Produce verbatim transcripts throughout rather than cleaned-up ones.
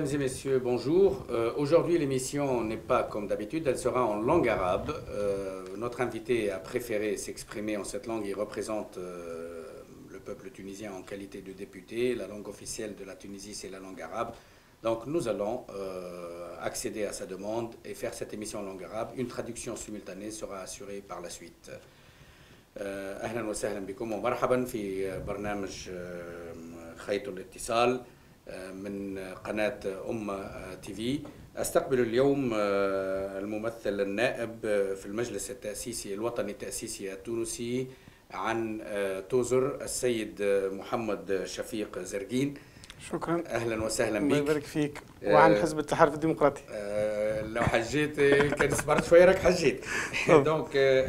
Mesdames et messieurs, bonjour. Euh, Aujourd'hui, l'émission n'est pas comme d'habitude, elle sera en langue arabe. Euh, notre invité a préféré s'exprimer en cette langue. Il représente euh, le peuple tunisien en qualité de député. La langue officielle de la Tunisie, c'est la langue arabe. Donc, nous allons euh, accéder à sa demande et faire cette émission en langue arabe. Une traduction simultanée sera assurée par la suite. أهلا وسهلا بكم ومرحبا في برنامج خيط الاتصال من قناة أم تي في. أستقبل اليوم الممثل النائب في المجلس التأسيسي الوطني التأسيسي التونسي عن توزر السيد محمد شفيق زرقين. شكرا. اهلا وسهلا بك. الله يبارك فيك. وعن حزب التحالف الديمقراطي. أه لو حجيت كان صبرت شويه راك حجيت. دونك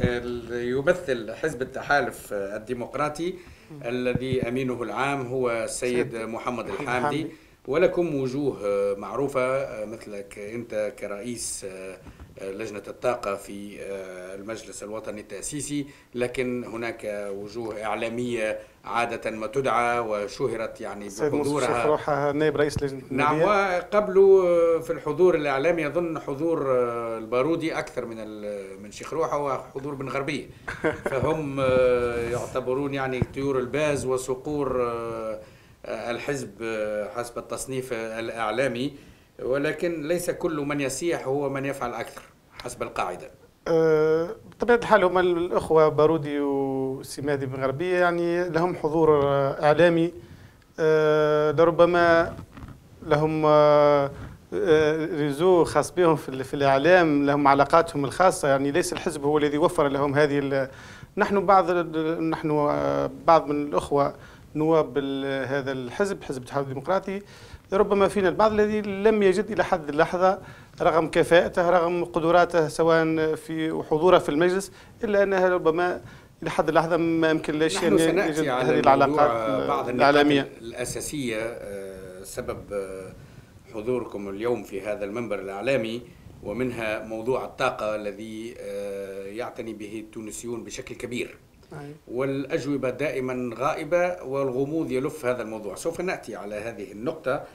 يمثل حزب التحالف الديمقراطي الذي امينه العام هو السيد محمد الحامدي، ولكم وجوه معروفه مثلك انت كرئيس لجنة الطاقة في المجلس الوطني التأسيسي، لكن هناك وجوه إعلامية عادة ما تدعى وشهرت يعني بحضورها. روحها نائب رئيس لجنة نعم، وقبل في الحضور الإعلامي أظن حضور البارودي أكثر من من شيخ روحه وحضور بن غربية، فهم يعتبرون يعني طيور الباز وصقور الحزب حسب التصنيف الإعلامي، ولكن ليس كل من يسيح هو من يفعل أكثر حسب القاعدة. أه بطبيعة الحال هما الأخوة بارودي وسمادي بن غربية يعني لهم حضور إعلامي، أه لربما لهم أه ريزو خاص بهم في, في الإعلام، لهم علاقاتهم الخاصة، يعني ليس الحزب هو الذي وفر لهم هذه. نحن بعض نحن بعض من الأخوة نواب هذا الحزب، حزب التحالف الديمقراطي، ربما فينا البعض الذي لم يجد إلى حد اللحظة رغم كفاءته رغم قدراته سواء في حضوره في المجلس، إلا أنها ربما إلى حد اللحظة ما يمكن لا شيء أن يجد هذه العلاقات بعض الإعلامية الأساسية. سبب حضوركم اليوم في هذا المنبر الإعلامي ومنها موضوع الطاقة الذي يعتني به التونسيون بشكل كبير، والأجوبة دائما غائبة والغموض يلف هذا الموضوع. سوف نأتي على هذه النقطة،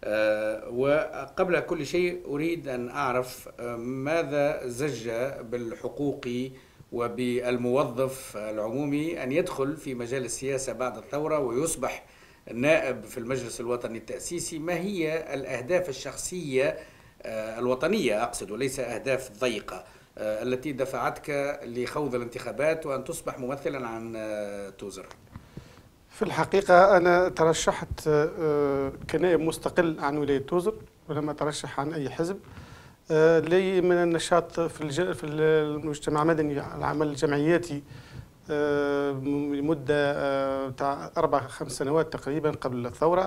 وقبل كل شيء أريد أن أعرف ماذا زج بالحقوقي وبالموظف العمومي أن يدخل في مجال السياسة بعد الثورة ويصبح نائب في المجلس الوطني التأسيسي. ما هي الأهداف الشخصية الوطنية أقصد، وليس أهداف ضيقة، التي دفعتك لخوض الانتخابات وأن تصبح ممثلا عن توزر؟ في الحقيقة أنا ترشحت كنائب مستقل عن ولاية توزر ولم أترشح عن أي حزب. لي من النشاط في في المجتمع المدني العمل الجمعياتي لمدة تاع أربع خمس سنوات تقريبا قبل الثورة.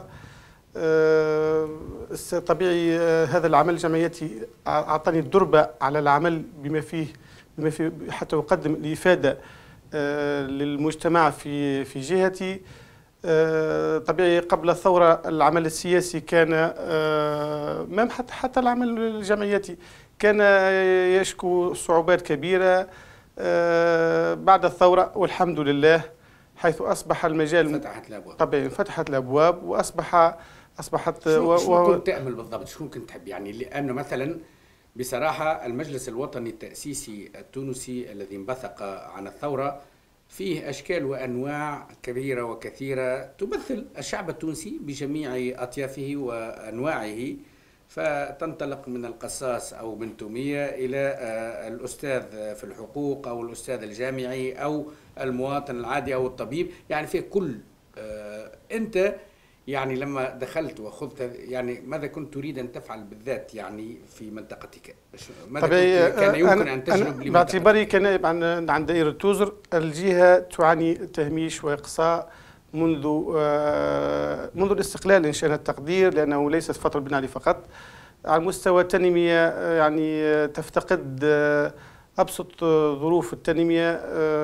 طبيعي هذا العمل الجمعياتي أعطاني الدربة على العمل بما فيه بما فيه حتى أقدم الإفادة للمجتمع في في جهتي. طبيعي قبل الثورة العمل السياسي كان ما حتى حتى العمل الجمعياتي كان يشكو صعوبات كبيرة. بعد الثورة والحمد لله حيث أصبح المجال فتحت الأبواب، طبيعي فتحت الأبواب وأصبح أصبحت شو, شو كنت تعمل بالضبط؟ شو كنت تحب يعني؟ لأنه مثلا بصراحة المجلس الوطني التأسيسي التونسي الذي انبثق عن الثورة فيه أشكال وأنواع كبيرة وكثيرة تمثل الشعب التونسي بجميع أطيافه وأنواعه، فتنطلق من القصاص أو من تومية إلى الأستاذ في الحقوق أو الأستاذ الجامعي أو المواطن العادي أو الطبيب، يعني في كل. أنت يعني لما دخلت وخذت يعني ماذا كنت تريد أن تفعل بالذات يعني في منطقتك؟ ماذا كنت كان يمكن أن تجلب لمنطقتك؟ باعتباري كنائب عن عن دائرة توزر، الجهة تعاني تهميش وإقصاء منذ منذ الاستقلال إن شاء التقدير، لأنه ليست فترة بن علي فقط. على مستوى التنمية يعني تفتقد أبسط ظروف التنمية.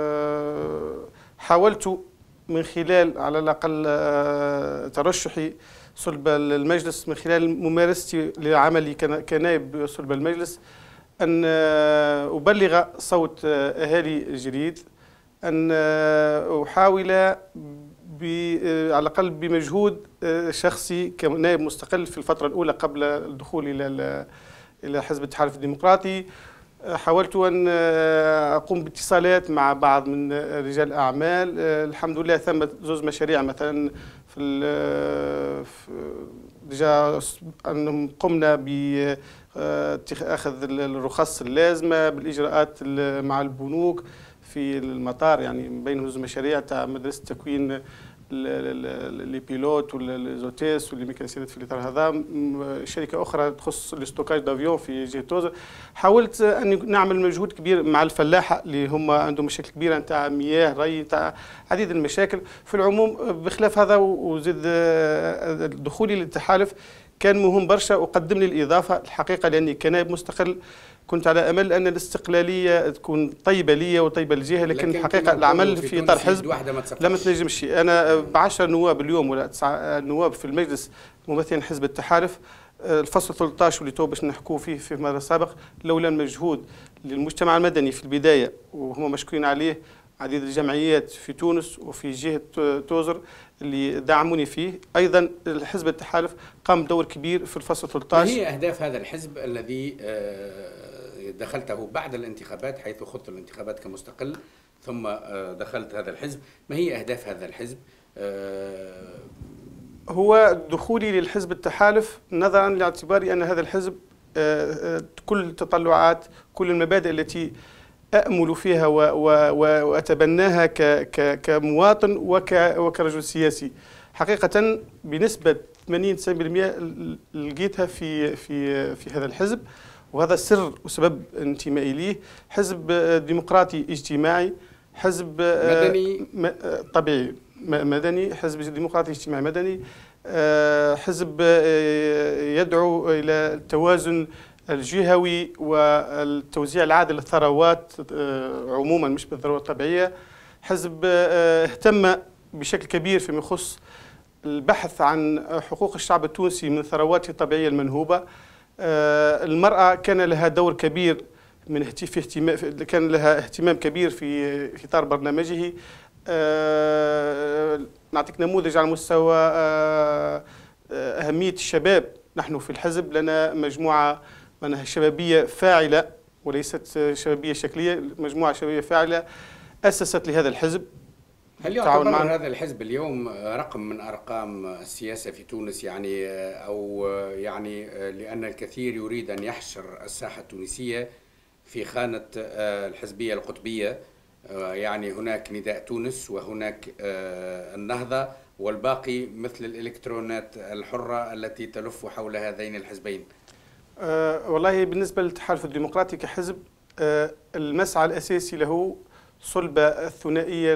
حاولت من خلال على الأقل ترشحي صلب المجلس، من خلال ممارستي لعملي كنائب صلب المجلس، أن أبلغ صوت أهالي جريد، أن أحاول على الأقل بمجهود شخصي كنائب مستقل في الفترة الأولى قبل الدخول إلى إلى حزب التحالف الديمقراطي. حاولت أن أقوم باتصالات مع بعض من رجال الأعمال. الحمد لله ثمة زوج مشاريع مثلا في ديجا أنهم قمنا بأخذ الرخص اللازمة بالإجراءات مع البنوك في المطار، يعني بين زوج مشاريع تاع مدرسة تكوين لي بيلوت والزوتيس واللي ميكانيسيات في الاطار هذا. شركه اخرى تخص الاستوكاج دافيون في جهه توزر. حاولت ان نعمل مجهود كبير مع الفلاحه اللي هم عندهم مشاكل كبيره نتاع مياه ري نتاع عديد المشاكل. في العموم بخلاف هذا وزيد دخولي للتحالف كان مهم برشا وقدم لي الاضافه الحقيقه، لاني كنائب مستقل كنت على امل ان الاستقلاليه تكون طيبه لي وطيبه للجهه، لكن الحقيقه العمل في اطار حزب لا ما تنجمش. انا بعشر نواب اليوم ولا تسعة نواب في المجلس ممثلين حزب التحالف. الفصل ثلاثة عشر اللي تو باش نحكوا فيه في مرة سابق، لولا المجهود للمجتمع المدني في البدايه وهم مشكورين عليه عديد الجمعيات في تونس وفي جهه توزر اللي دعموني فيه، ايضا الحزب التحالف قام بدور كبير في الفصل ثلاثة عشر. ما هي اهداف هذا الحزب الذي دخلته بعد الانتخابات، حيث خضت الانتخابات كمستقل ثم دخلت هذا الحزب؟ ما هي اهداف هذا الحزب؟ هو دخولي للحزب التحالف نظرا لاعتباري ان هذا الحزب كل التطلعات كل المبادئ التي أأمل فيها وأتبناها كمواطن وكرجل سياسي، حقيقة بنسبة ثمانين تسعين بالمئة لقيتها في في في هذا الحزب، وهذا سر وسبب انتمائي ليه. حزب ديمقراطي اجتماعي، حزب مدني طبيعي مدني، حزب ديمقراطي اجتماعي مدني، حزب يدعو إلى التوازن الجهوي والتوزيع العادل للثروات عموما مش بالثروات الطبيعيه. حزب اهتم بشكل كبير فيما يخص البحث عن حقوق الشعب التونسي من ثرواته الطبيعيه المنهوبه. المراه كان لها دور كبير من في اهتمام كان لها اهتمام كبير في في اطار برنامجه. نعطيك نموذج على مستوى اهميه الشباب. نحن في الحزب لنا مجموعه معناها شبابية فاعلة وليست شبابية شكلية، مجموعة شبابية فاعلة أسست لهذا الحزب. هل يعتبر هذا الحزب اليوم رقم من أرقام السياسة في تونس، يعني أو يعني لأن الكثير يريد أن يحشر الساحة التونسية في خانة الحزبية القطبية، يعني هناك نداء تونس وهناك النهضة والباقي مثل الإلكترونات الحرة التي تلف حول هذين الحزبين؟ أه والله بالنسبة للتحالف الديمقراطي كحزب، أه المسعى الأساسي له صلبة الثنائية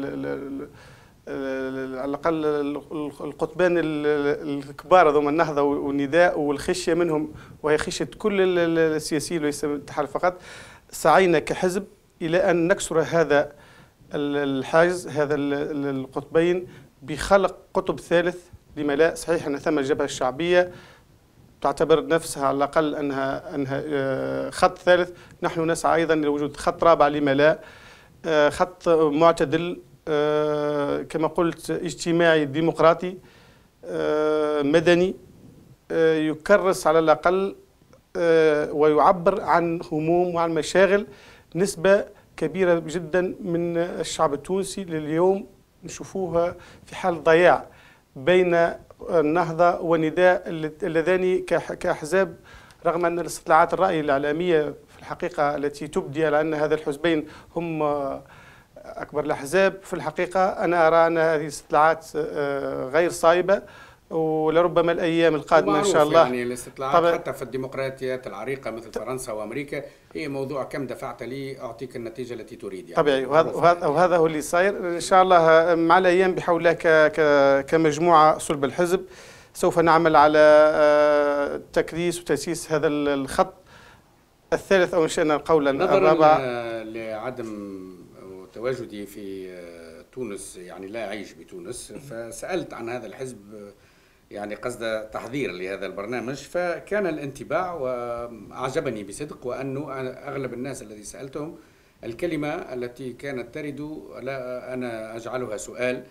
على الأقل القطبان الكبار هذوما النهضة والنداء والخشية منهم، وهي خشية كل السياسيين وليس التحالف فقط. سعينا كحزب إلى أن نكسر هذا الحاجز، هذا القطبين، بخلق قطب ثالث. لما لا؟ صحيح أن ثم الجبهة الشعبية تعتبر نفسها على الأقل أنها أنها خط ثالث، نحن نسعى أيضا إلى وجود خط رابع. لما لا؟ خط معتدل كما قلت، اجتماعي ديمقراطي مدني، يكرس على الأقل ويعبر عن هموم وعن مشاغل نسبة كبيرة جدا من الشعب التونسي لليوم نشوفوها في حال ضياع بين النهضة والنداء اللذان كأحزاب، رغم أن الاستطلاعات الرأي الإعلامية في الحقيقة التي تبدي على أن هذا الحزبين هم أكبر الأحزاب، في الحقيقة أنا أرى أن هذه الاستطلاعات غير صائبة، ولربما الأيام القادمة إن شاء الله. يعني الاستطلاعات حتى في الديمقراطيات العريقة مثل فرنسا وأمريكا هي موضوع كم دفعت لي أعطيك النتيجة التي تريد، يعني طبيعي. وهذا وهذا هو اللي صاير. إن شاء الله مع الأيام بحول الله كمجموعة صلب الحزب سوف نعمل على تكريس وتأسيس هذا الخط الثالث، أو إن شئنا قولا الرابع. نظرا لعدم تواجدي في تونس، يعني لا أعيش بتونس، فسألت عن هذا الحزب يعني قصد تحضير لهذا البرنامج، فكان الانطباع وأعجبني بصدق، وأنه أغلب الناس الذي سألتهم الكلمة التي كانت ترد لا أنا أجعلها سؤال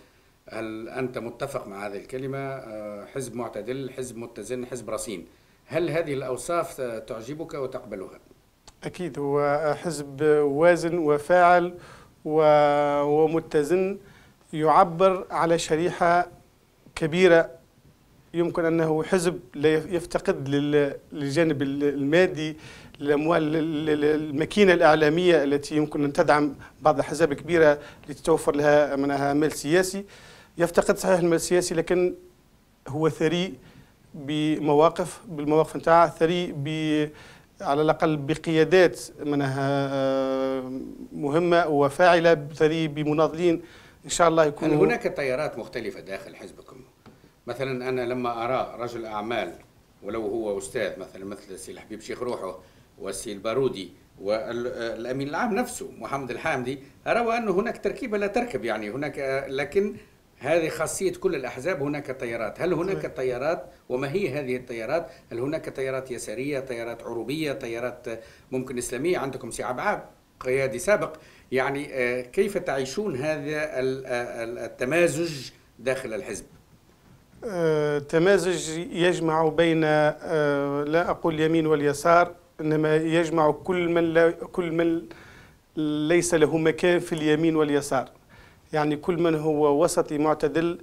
هل أنت متفق مع هذه الكلمة؟ حزب معتدل، حزب متزن، حزب رصين، هل هذه الأوصاف تعجبك وتقبلها؟ أكيد، هو حزب وازن وفاعل ومتزن، يعبر على شريحة كبيرة. يمكن أنه حزب لا يفتقد للجانب المادي، الأموال الماكينة الإعلامية التي يمكن أن تدعم بعض الأحزاب الكبيرة لتتوفر لها منها مال سياسي. يفتقد صحيح المال السياسي، لكن هو ثري بمواقف، بالمواقف نتاعه، ثري ب على الأقل بقيادات منها مهمة وفاعلة، ثري بمناضلين إن شاء الله يكونوا. هل هناك تيارات مختلفة داخل حزبكم؟ مثلا أنا لما أرى رجل أعمال ولو هو أستاذ، مثلا مثل السي الحبيب شيخ روحه والسي البارودي والأمين العام نفسه محمد الحامدي، أرى أن هناك تركيبة لا تركب، يعني هناك، لكن هذه خاصية كل الأحزاب، هناك تيارات. هل هناك تيارات؟ وما هي هذه التيارات؟ هل هناك تيارات يسارية، تيارات عروبية، تيارات ممكن إسلامية؟ عندكم سي عبعاب قيادي سابق، يعني كيف تعيشون هذا التمازج داخل الحزب؟ تمازج يجمع بين لا أقول اليمين واليسار، إنما يجمع كل من لا كل من ليس له مكان في اليمين واليسار، يعني كل من هو وسطي معتدل.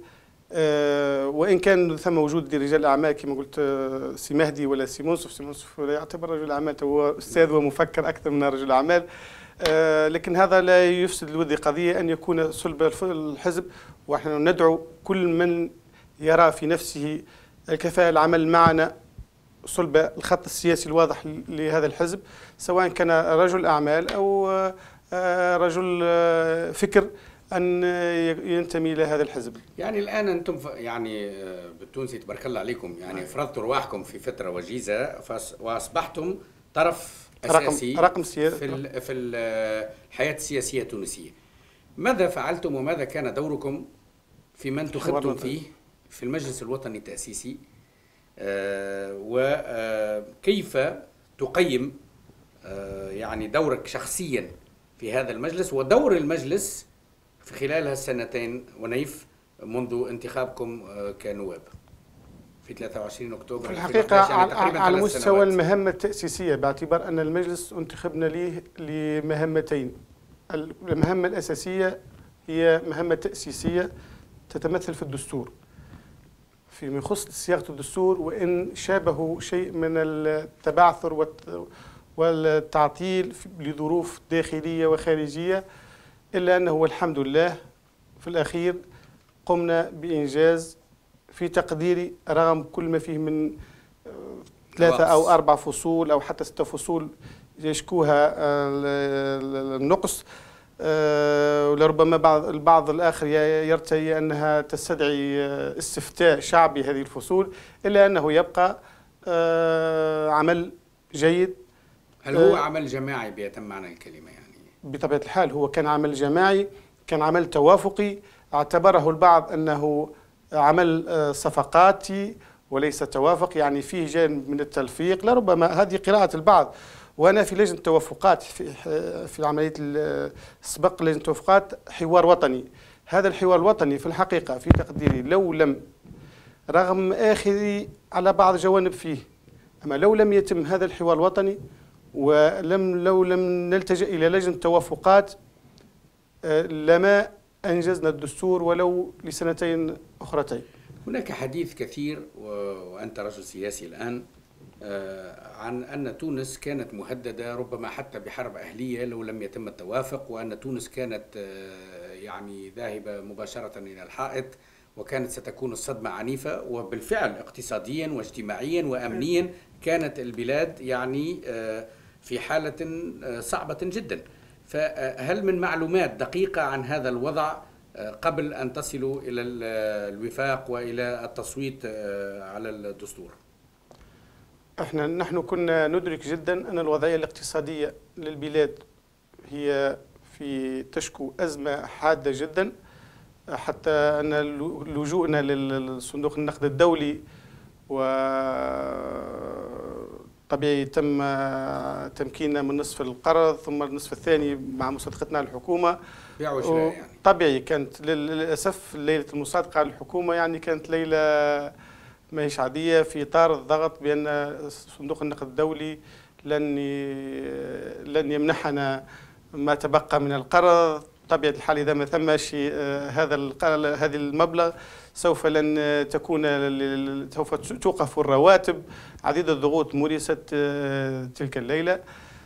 وإن كان ثم وجود رجال أعمال كما قلت سي مهدي ولا سي منصف، سي منصف يعتبر رجل أعمال، هو أستاذ ومفكر أكثر من رجل أعمال، لكن هذا لا يفسد الود قضية أن يكون صلب الحزب. ونحن ندعو كل من يرى في نفسه الكفاءة العمل معنا صلب الخط السياسي الواضح لهذا الحزب، سواء كان رجل أعمال أو رجل فكر، أن ينتمي إلى هذا الحزب. يعني الآن أنتم يعني بالتونسي تبارك الله عليكم، يعني فرضتوا رواحكم في فترة وجيزة وأصبحتم طرف أساسي رقم, رقم في في الحياة السياسية التونسية. ماذا فعلتم وماذا كان دوركم في من انتخبتم فيه في المجلس الوطني التأسيسي؟ آه وكيف تقيم آه يعني دورك شخصيا في هذا المجلس ودور المجلس في خلال هالسنتين ونيف منذ انتخابكم آه كنواب في ثلاثة وعشرين أكتوبر؟ في الحقيقة يعني على مستوى المهمة التأسيسية، باعتبار أن المجلس انتخبنا ليه لمهمتين. المهمة الأساسية هي مهمة تأسيسية تتمثل في الدستور، فيما يخص صياغة الدستور، وإن شابه شيء من التبعثر والتعطيل لظروف داخلية وخارجية، إلا أنه والحمد لله في الأخير قمنا بإنجاز في تقديري، رغم كل ما فيه من ثلاثة أو أربع فصول أو حتى ستة فصول يشكوها النقص، ولربما بعض البعض الآخر يرتئي أنها تستدعي استفتاء شعبي هذه الفصول، إلا أنه يبقى عمل جيد. هل هو عمل جماعي بيتم معنى الكلمة؟ يعني بطبيعة الحال هو كان عمل جماعي، كان عمل توافقي، اعتبره البعض أنه عمل صفقاتي وليس توافق، يعني فيه جانب من التلفيق، لربما هذه قراءة البعض. وأنا في لجنة التوافقات في في عملية السبق لجنة التوافقات حوار وطني. هذا الحوار الوطني في الحقيقة في تقديري لو لم، رغم آخذي على بعض جوانب فيه، أما لو لم يتم هذا الحوار الوطني ولم لو لم نلتجئ إلى لجنة التوافقات لما أنجزنا الدستور ولو لسنتين أخرتين. هناك حديث كثير وأنت رجل سياسي الآن عن أن تونس كانت مهددة ربما حتى بحرب أهلية لو لم يتم التوافق، وأن تونس كانت يعني ذاهبة مباشرة إلى الحائط، وكانت ستكون الصدمة عنيفة. وبالفعل اقتصاديا واجتماعيا وأمنيا كانت البلاد يعني في حالة صعبة جدا. فهل من معلومات دقيقة عن هذا الوضع قبل أن تصلوا إلى الوفاق وإلى التصويت على الدستور؟ احنا نحن كنا ندرك جدا أن الوضعية الاقتصادية للبلاد هي في تشكو أزمة حادة جدا، حتى أن لجوءنا للصندوق النقد الدولي و طبيعي تم تمكيننا من نصف القرض، ثم النصف الثاني مع مصادقتنا للحكومة بيع وشراء يعني. طبيعي كانت للأسف ليلة المصادقة للحكومة يعني كانت ليلة ماهيش عادية في إطار الضغط بأن صندوق النقد الدولي لن لن يمنحنا ما تبقى من القرض. طبيعة الحال إذا ما ثمش هذا هذا المبلغ سوف لن تكون سوف توقف الرواتب. عديد الضغوط مورست تلك الليلة.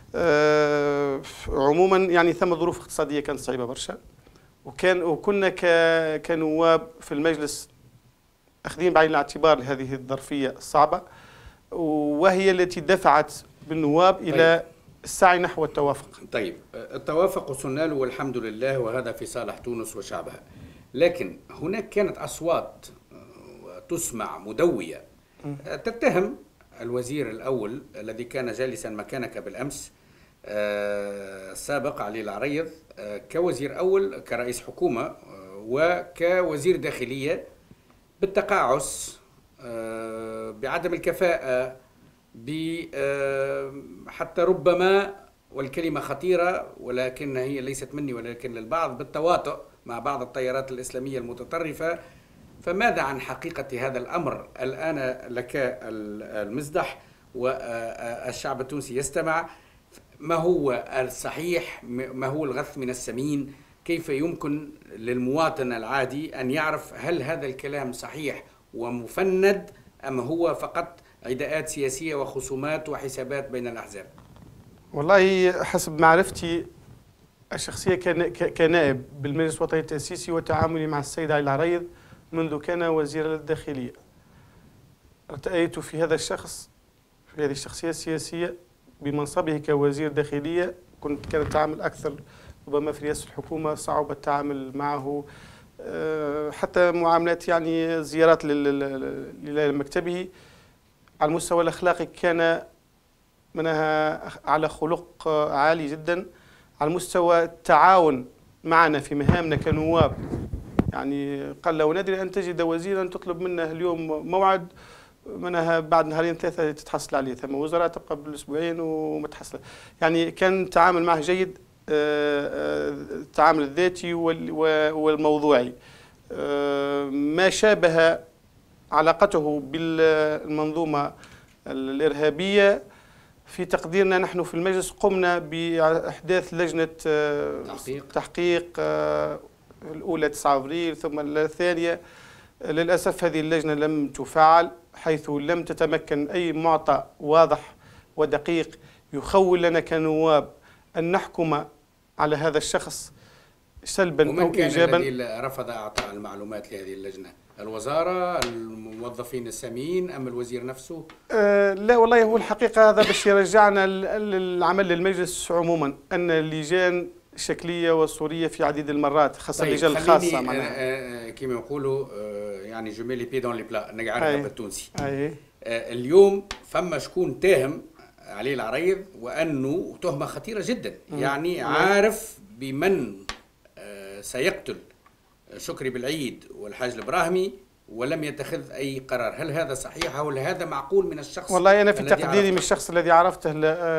عموما يعني ثم ظروف اقتصادية كانت صعبة برشا، وكان وكنا كنواب في المجلس أخذين بعين الاعتبار لهذه الظرفية الصعبة، وهي التي دفعت بالنواب طيب. إلى السعي نحو التوافق. طيب التوافق وصلنا له والحمد لله، وهذا في صالح تونس وشعبها. لكن هناك كانت أصوات تسمع مدوية تتهم الوزير الأول الذي كان جالسا مكانك بالأمس السابق علي العريض كوزير أول كرئيس حكومة وكوزير داخلية بالتقاعس، بعدم الكفاءة، حتى ربما، والكلمة خطيرة ولكن هي ليست مني ولكن للبعض، بالتواطؤ مع بعض التيارات الإسلامية المتطرفة. فماذا عن حقيقة هذا الأمر؟ الآن لك المزدح والشعب التونسي يستمع. ما هو الصحيح؟ ما هو الغث من السمين؟ كيف يمكن للمواطن العادي أن يعرف هل هذا الكلام صحيح ومفند أم هو فقط عداءات سياسية وخصومات وحسابات بين الأحزاب؟ والله حسب معرفتي الشخصية كنائب بالمجلس الوطني التأسيسي وتعاملي مع السيد علي العريض منذ كان وزير الداخلية، ارتأيت في هذا الشخص في هذه الشخصية السياسية بمنصبه كوزير داخلية. كنت كان التعامل أكثر ربما في رئاسة الحكومة، صعب التعامل معه، حتى معاملات يعني زيارات لمكتبه. على المستوى الأخلاقي كان منها على خلق عالي جدا. على المستوى التعاون معنا في مهامنا كنواب، يعني قال لو ندري أن تجد وزيرا تطلب منه اليوم موعد منها بعد نهارين ثلاثة تتحصل عليه، ثم وزراء تبقى بالأسبوعين وما تحصل. يعني كان التعامل معه جيد، التعامل الذاتي والموضوعي. ما شابه علاقته بالمنظومة الإرهابية في تقديرنا نحن في المجلس قمنا بإحداث لجنة تحقيق, تحقيق الأولى تسعة أبريل ثم الثانية. للأسف هذه اللجنة لم تفعل، حيث لم تتمكن أي معطى واضح ودقيق يخول لنا كنواب أن نحكم على هذا الشخص سلبا أو إيجابا. ومن كان الذي رفض إعطاء المعلومات لهذه اللجنة؟ الوزارة، الموظفين الساميين، أم الوزير نفسه؟ أه لا والله، هو الحقيقة هذا باش يرجعنا للعمل للمجلس عموما، أن اللجان شكلية وصورية في عديد المرات، خاصة اللجان طيب الخاصة معناها كما يقولوا يعني جميل لي بي دون لي بلا نقعدها بالتونسي. أي. اليوم فما شكون تاهم علي العريض، وأنه تهمة خطيرة جدا، يعني عارف بمن سيقتل شكري بالعيد والحاج البراهمي ولم يتخذ أي قرار. هل هذا صحيح أو هل هذا معقول من الشخص؟ والله أنا في تقديري من الشخص الذي عرفته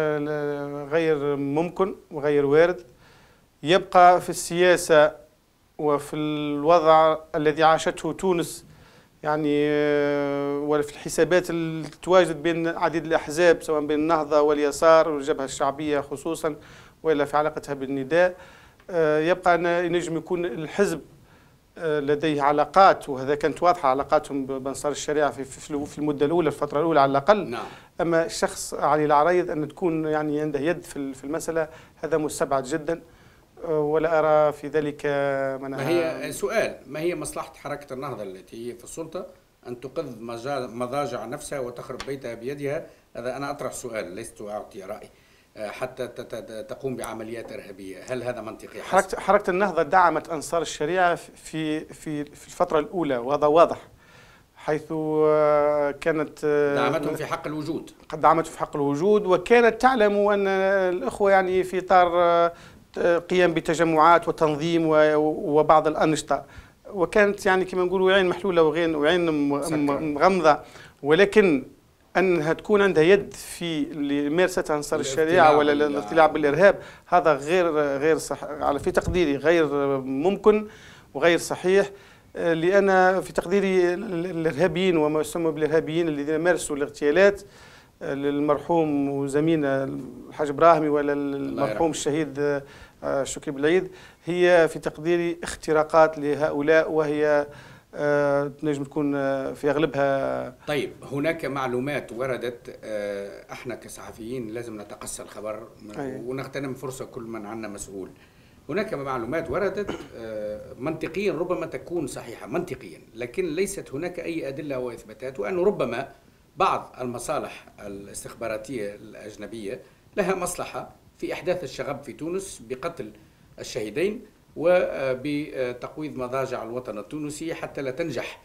غير ممكن وغير وارد. يبقى في السياسة وفي الوضع الذي عاشته تونس يعني وفي الحسابات اللي تواجد بين عديد الأحزاب، سواء بين النهضة واليسار والجبهة الشعبية خصوصا، وإلا في علاقتها بالنداء، يبقى أن ينجم يكون الحزب لديه علاقات، وهذا كانت واضحة علاقاتهم بأنصار الشريعة في في المدة الأولى، الفترة الأولى على الأقل. نعم. أما الشخص علي العريض أن تكون يعني عنده يد في المسألة، هذا مستبعد جدا، ولا أرى في ذلك ما هي سؤال ما هي مصلحة حركة النهضة التي هي في السلطة أن تقض مضاجع نفسها وتخرب بيتها بيدها؟ هذا أنا أطرح سؤال، لست أعطي رأي، حتى تقوم بعمليات إرهابية. هل هذا منطقي؟ حركة, حركة النهضة دعمت أنصار الشريعة في في في الفترة الأولى، وهذا واضح، حيث كانت دعمتهم في حق الوجود. قد دعمته في حق الوجود، وكانت تعلم أن الأخوة يعني في إطار قيام بتجمعات وتنظيم وبعض الأنشطة، وكانت يعني كما نقولوا عين محلولة وعين وعين مغمضة. ولكن انها تكون عندها يد في ممارسه انصار الشريعه ولا الاطلاع بالارهاب، هذا غير غير صح على في تقديري غير ممكن وغير صحيح. لان في تقديري الارهابيين وما يسمى بالارهابيين الذين مارسوا الاغتيالات للمرحوم وزميلنا الحاج ابراهيمي ولا المرحوم الشهيد شكري بالعيد، هي في تقديري اختراقات لهؤلاء، وهي آه، تنجم تكون آه، في اغلبها. طيب هناك معلومات وردت، آه، احنا كصحفيين لازم نتقصى الخبر ونغتنم فرصه كل من عنا مسؤول. هناك معلومات وردت آه، منطقيا ربما تكون صحيحه منطقيا، لكن ليست هناك اي ادله واثباتات، وانه ربما بعض المصالح الاستخباراتيه الاجنبيه لها مصلحه في احداث الشغب في تونس بقتل الشهيدين وبتقويض مضاجع الوطن التونسي حتى لا تنجح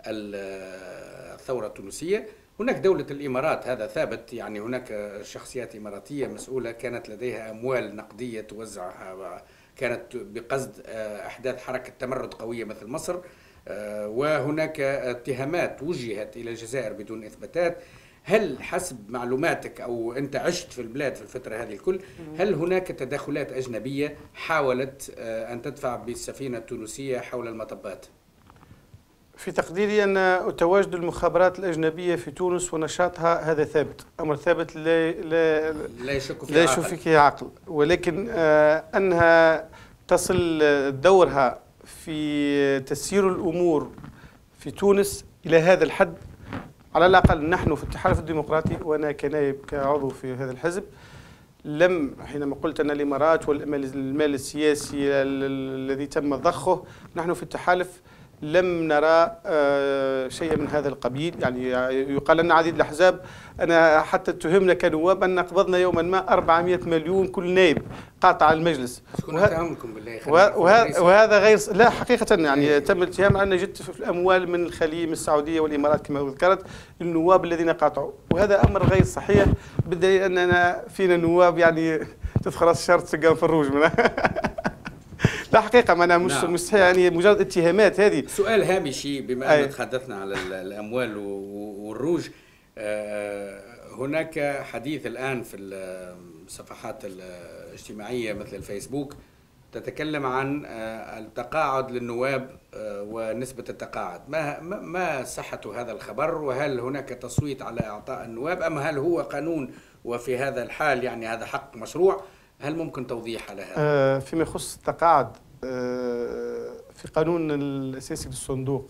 الثورة التونسية. هناك دولة الإمارات، هذا ثابت، يعني هناك شخصيات إماراتية مسؤولة كانت لديها أموال نقدية توزعها، كانت بقصد أحداث حركة تمرد قوية مثل مصر، وهناك اتهامات وجهت إلى الجزائر بدون إثباتات. هل حسب معلوماتك أو أنت عشت في البلاد في الفترة هذه الكل، هل هناك تدخلات أجنبية حاولت أن تدفع بالسفينة التونسية حول المطبات؟ في تقديري أن تواجد المخابرات الأجنبية في تونس ونشاطها هذا ثابت، أمر ثابت لا لا لا يشك فيه لا يشك فيه عقل، ولكن أنها تصل دورها في تسيير الأمور في تونس إلى هذا الحد، على الأقل نحن في التحالف الديمقراطي وأنا كنائب كعضو في هذا الحزب، لم حينما قلت أن الإمارات والمال السياسي الذي تم ضخه، نحن في التحالف لم نرى شيء من هذا القبيل. يعني يقال أن عديد الأحزاب، أنا حتى اتهمنا كنواب أن قبضنا يوما ما أربعمائة مليون كل نائب قاطع المجلس، وه... وه... وهذا غير لا حقيقة. يعني تم الاتهام أن جدت في الأموال من الخليج السعودية والإمارات كما ذكرت النواب الذين قاطعوا، وهذا أمر غير صحيح، بالدليل أننا فينا نواب يعني تدخل الشرط سقام في الروج من لا حقيقة ما أنا مش نعم. مستحيل، يعني مجرد اتهامات هذه. سؤال هامشي بما أن تحدثنا على الأموال والروج، هناك حديث الآن في الصفحات الاجتماعية مثل الفيسبوك تتكلم عن التقاعد للنواب ونسبة التقاعد. ما ما صحة هذا الخبر؟ وهل هناك تصويت على إعطاء النواب أم هل هو قانون وفي هذا الحال يعني هذا حق مشروع؟ هل ممكن توضيح على هذا؟ آه فيما يخص التقاعد، آه في قانون الأساسي للصندوق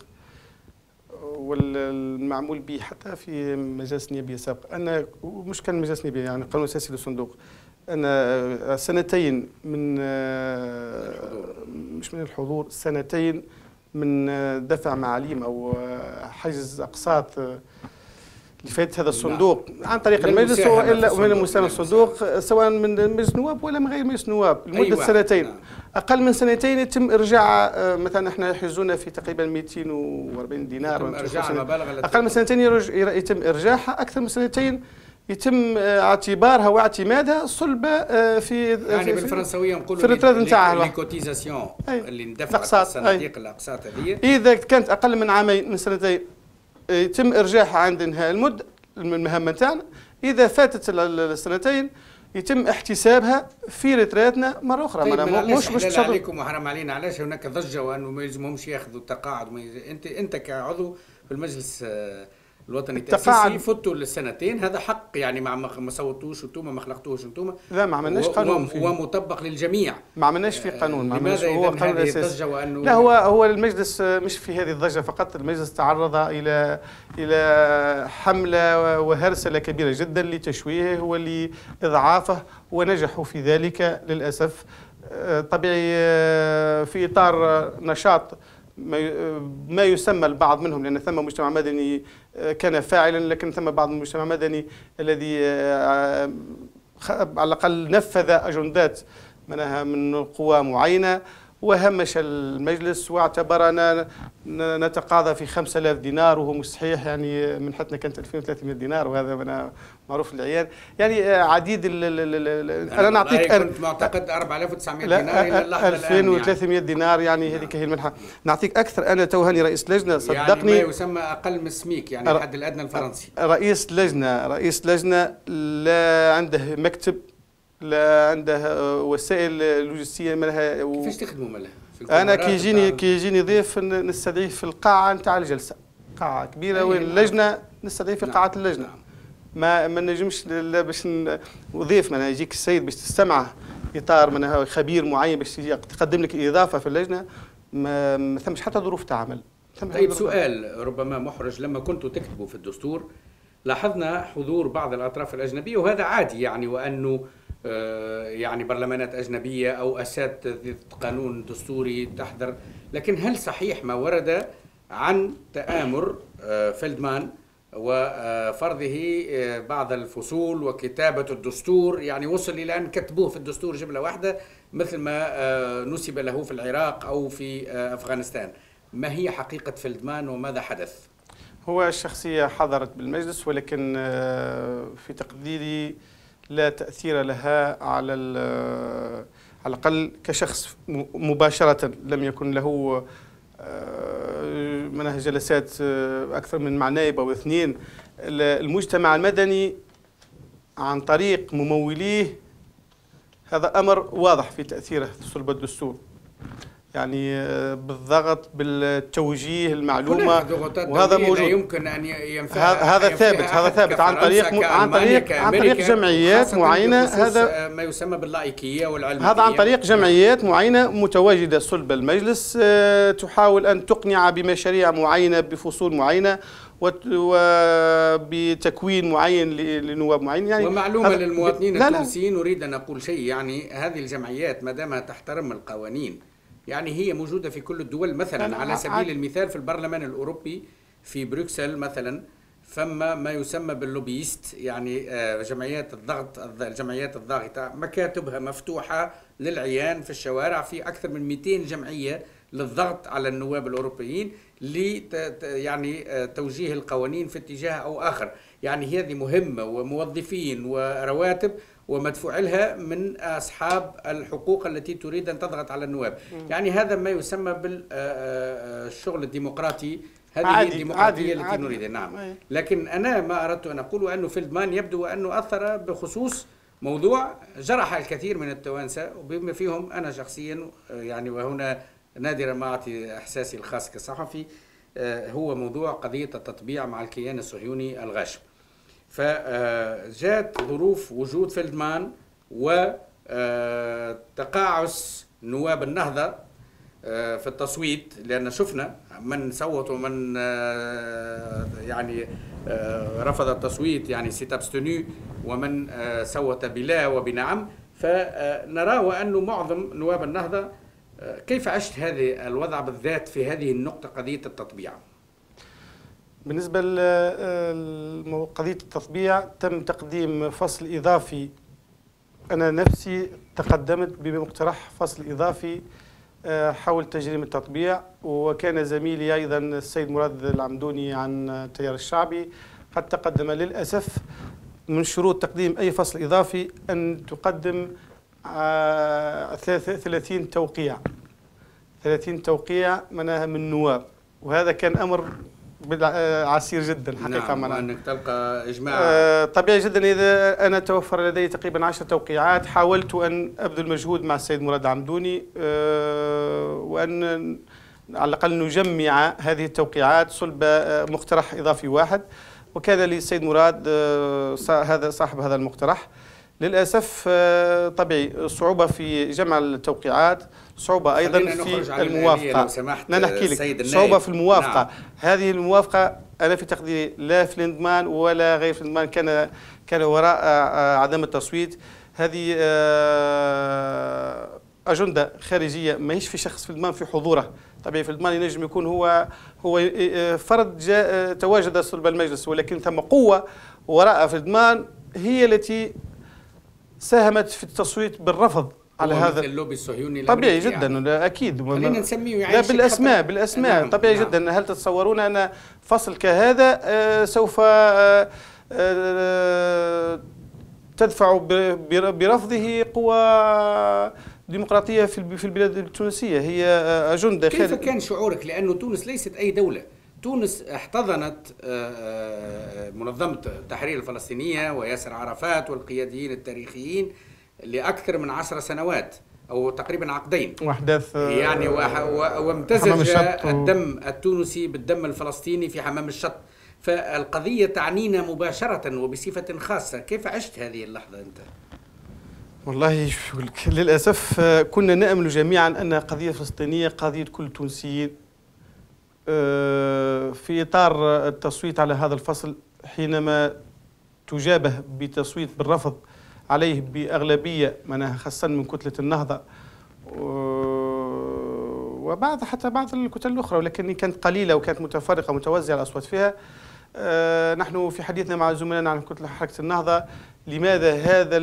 والمعمول به حتى في مجلس النيابية سابق، أنا مش كان مجلس النيابية يعني قانون أساسي للصندوق، أنا سنتين من آه مش من الحضور، سنتين من دفع معاليم أو حجز أقساط لفائدة هذا الصندوق عن طريق المجلس والا ومن المساهمة الصندوق، سواء من مجلس النواب ولا من غير مجلس النواب لمدة أيوة. سنتين. نعم. أقل من سنتين يتم إرجاع، مثلا احنا يحجزونا في تقريبا مئتين وأربعين دينار، أقل من سنتين يتم إرجاعها، أكثر من سنتين يتم اعتبارها واعتمادها صلبة في يعني بالفرنسوية نقولوا في الريترات نتاعها الكوتيزاسيون اللي اندفعت الصناديق الأقساط هذه، إذا كانت أقل من عامين من سنتين يتم إرجاعها عند انتهاء المدة المهمة نتاعنا، إذا فاتت السنتين يتم احتسابها في ريتراتنا مرة أخرى. طيب أنا مش مش حلال عليكم وحرام علينا، علاش هناك ضجة وأنه ما يلزمهمش ياخذوا التقاعد؟ أنت أنت كعضو في المجلس الوطني التأسيسي فتوا للسنتين، هذا حق يعني ما ما صوتوش انتم، ما خلقتوش انتم، لا ما عملناش قانون فيه ومطبق للجميع، ما عملناش فيه قانون. ما لماذا هو قانون اساسي؟ لا هو هو المجلس مش في هذه الضجة فقط، المجلس تعرض الى الى حملة وهرسلة كبيرة جدا لتشويهه ولإضعافه، ونجحوا في ذلك للأسف. طبيعي في إطار نشاط ما يسمى البعض منهم، لأن ثم مجتمع مدني كان فاعلا، لكن ثم بعض المجتمع المدني الذي على الأقل نفذ أجندات منها من قوى معينة، وهمش المجلس واعتبرنا نتقاضى في خمسة آلاف دينار، وهو مش صحيح. يعني منحتنا كانت ألفين وثلاثمئة دينار، وهذا أنا معروف للعيان. يعني عديد ال ال ال انا نعطيك أنا كنت معتقد أربعة آلاف وتسعمئة دينار الى اللحظه ألفين وثلاثمئة دينار. يعني هذيك هي المنحه. نعطيك اكثر، انا توهني رئيس لجنه صدقني، يعني ما يسمى اقل من السميك، يعني الحد الادنى الفرنسي. رئيس لجنه رئيس لجنه لا عنده مكتب، لا عنده وسائل لوجستيه مالها و... كيفاش تخدموا مالها؟ انا كي يجيني كي يجيني ضيف نستدعيه في القاعه نتاع الجلسه، قاعه كبيره وين اللجنه نستدعيه في قاعه اللجنه. نعم. ما ما نجمش باش نضيف معناها يجيك السيد باش تستمعه اطار معناها خبير معين باش يقدم لك اضافه في اللجنه، ما, ما ثمش حتى ظروف تعمل. طيب سؤال ربما محرج، لما كنتوا تكتبوا في الدستور لاحظنا حضور بعض الاطراف الاجنبيه، وهذا عادي يعني، وانه يعني برلمانات أجنبية أو أساتذة قانون دستوري تحضر، لكن هل صحيح ما ورد عن تآمر فيلدمان وفرضه بعض الفصول وكتابة الدستور، يعني وصل إلى أن كتبوه في الدستور جملة واحدة مثل ما نسب له في العراق أو في أفغانستان؟ ما هي حقيقة فيلدمان وماذا حدث؟ هو الشخصية حضرت بالمجلس، ولكن في تقديري لا تأثير لها على على الأقل كشخص مباشرة. لم يكن له منها جلسات أكثر من مع نائب أو اثنين. المجتمع المدني عن طريق مموليه هذا أمر واضح في تأثيره في صلب الدستور، يعني بالضغط بالتوجيه المعلومه، وهذا موجود. لا يمكن ان ينفع هذا ثابت هذا ثابت عن طريق م... عن طريق عن طريق جمعيات معينه. هذا ما يسمى باللايكيه والعلميه. هذا عن طريق جمعيات معينه متواجده صلب المجلس تحاول ان تقنع بمشاريع معينه بفصول معينه وبتكوين معين لنواب معين. يعني ومعلومه للمواطنين التونسيين، اريد ان اقول شيء، يعني هذه الجمعيات ما دامها تحترم القوانين، يعني هي موجودة في كل الدول. مثلا على سبيل المثال في البرلمان الأوروبي في بروكسل مثلا فما ما يسمى باللوبيست، يعني جمعيات الضغط، الجمعيات الضاغطة مكاتبها مفتوحة للعيان في الشوارع، في أكثر من مئتين جمعية للضغط على النواب الأوروبيين ل يعني توجيه القوانين في اتجاه أو آخر. يعني هذه مهمة وموظفين ورواتب ومدفوع لها من أصحاب الحقوق التي تريد أن تضغط على النواب. يعني هذا ما يسمى بالشغل الديمقراطي، هذه هي الديمقراطية التي نريدها. نعم. لكن أنا ما أردت أن أقوله أنه فيلدمان يبدو أنه أثر بخصوص موضوع جرح الكثير من التوانسة وبما فيهم أنا شخصيا، يعني وهنا نادرا ما أعطي إحساسي الخاص كصحفي، هو موضوع قضية التطبيع مع الكيان الصهيوني الغاشم. فجاءت ظروف وجود فيلدمان وتقاعس نواب النهضة في التصويت، لأن شفنا من صوت ومن يعني رفض التصويت، يعني سيت ابستوني، ومن صوت بلا وبنعم. فنرى وأنه معظم نواب النهضة. كيف عشت هذه الوضع بالذات في هذه النقطة، قضية التطبيع؟ بالنسبة لقضية التطبيع تم تقديم فصل إضافي. أنا نفسي تقدمت بمقترح فصل إضافي حول تجريم التطبيع، وكان زميلي أيضا السيد مراد العمدوني عن التيار الشعبي قد تقدم. للأسف من شروط تقديم أي فصل إضافي أن تقدم ثلاثين توقيع ثلاثين توقيع منها من نواب، وهذا كان أمر عسير جدا حقيقة. نعم. وأنك تلقى إجماع آه طبيعي جدا. إذا أنا توفر لدي تقريبا عشر توقيعات، حاولت أن أبذل مجهود مع السيد مراد عمدوني آه وأن على الأقل نجمع هذه التوقيعات صلب مقترح إضافي واحد، وكان لي السيد مراد آه هذا صاحب هذا المقترح. للأسف آه طبيعي صعوبة في جمع التوقيعات، صعوبة أيضا في الموافقة. لا نحكي لك صعوبة في الموافقة. نعم. هذه الموافقة أنا في تقديري لا فيلدمان ولا غير فيلدمان كان كان وراء عدم التصويت. هذه أجندة خارجية ما هيش في شخص فيلدمان في حضوره. طبيعي فيلدمان ينجم يكون هو هو فرد جاء تواجد صلب المجلس، ولكن ثم قوة وراء فيلدمان هي التي ساهمت في التصويت بالرفض على هذا اللوبي الصهيوني طبيعي جدا يعني. اكيد خلينا نسميه لا بالاسماء بالاسماء نعم. طبيعي نعم. جدا. هل تتصورون ان فصل كهذا آه سوف آه آه تدفع برفضه قوى ديمقراطيه في في البلاد التونسيه؟ هي اجنده. كيف كان شعورك؟ لانه تونس ليست اي دوله، تونس احتضنت منظمه التحرير الفلسطينيه وياسر عرفات والقياديين التاريخيين لأكثر من عشر سنوات أو تقريبا عقدين، وأحداث يعني وامتزج الدم التونسي بالدم الفلسطيني في حمام الشط، فالقضية تعنينا مباشرة وبصفة خاصة. كيف عشت هذه اللحظة أنت؟ والله للأسف كنا نأمل جميعا أن قضية فلسطينية قضية كل التونسيين. في إطار التصويت على هذا الفصل، حينما تجابه بتصويت بالرفض عليه بأغلبية معناها خاصة من كتلة النهضة وبعض حتى بعض الكتل الأخرى، ولكن كانت قليلة وكانت متفرقة متوزعة الأصوات فيها. أه نحن في حديثنا مع زملائنا عن كتلة حركة النهضة، لماذا هذا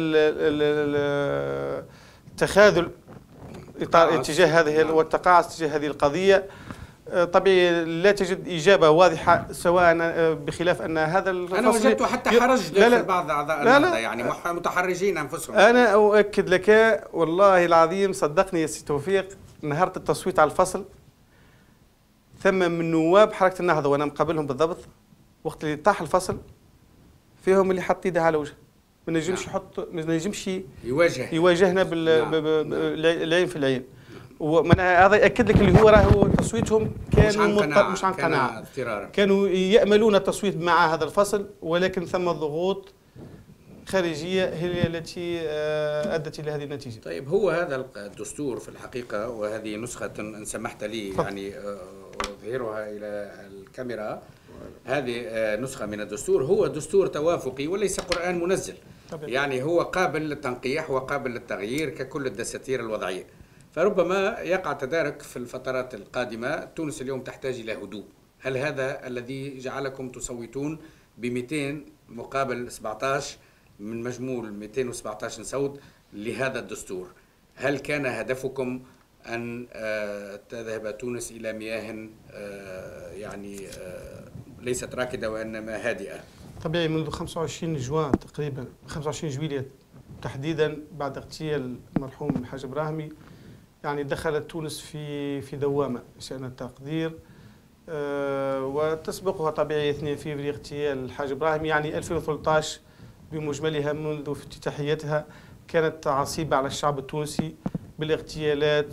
التخاذل إطار اتجاه هذه والتقاعس تجاه هذه القضية؟ طبيعي لا تجد إجابة واضحة، سواء بخلاف أن هذا الفصل أنا وجدت حتى حرج داخل بعض أعضاء النهضة، يعني متحرجين أنفسهم. أنا أؤكد لك والله العظيم، صدقني يا سي توفيق، نهار التصويت على الفصل ثم من نواب حركة النهضة وأنا مقابلهم بالضبط، وقت اللي طاح الفصل فيهم اللي حط يده على وجهه، ما نجمش يحط ما نجمش يواجه يواجهنا بالعين في العين. ومن هذا يأكد لك اللي هو راهو تصويتهم كانوا مش عن قناعة، مش عن قناعة. كان كانوا يأملون التصويت مع هذا الفصل، ولكن ثم ضغوط خارجية هي التي أدت إلى هذه النتيجة. طيب هو هذا الدستور في الحقيقة، وهذه نسخة إن سمحت لي فضل. يعني أظهرها إلى الكاميرا، هذه نسخة من الدستور، هو دستور توافقي وليس قرآن منزل. طبعا. يعني هو قابل للتنقيح وقابل للتغيير ككل الدساتير الوضعية، فربما يقع تدارك في الفترات القادمة. تونس اليوم تحتاج إلى هدوء. هل هذا الذي جعلكم تصوتون ب مئتين مقابل سبعة عشر من مجمول مئتين وسبعة عشر صوت لهذا الدستور؟ هل كان هدفكم أن تذهب تونس إلى مياه يعني ليست راكدة وإنما هادئة؟ طبيعي منذ خمسة وعشرين جوان تقريبا، خمسة وعشرين جويلية تحديدا، بعد اغتيال المرحوم الحاج إبراهيمي، يعني دخلت تونس في في دوامة شأن التقدير. أه وتسبقها طبيعي اثنين فبراير اغتيال الحاج إبراهيمي، يعني ألفين وثلاثة عشر بمجملها منذ افتتاحيتها كانت عصيبة على الشعب التونسي بالاغتيالات،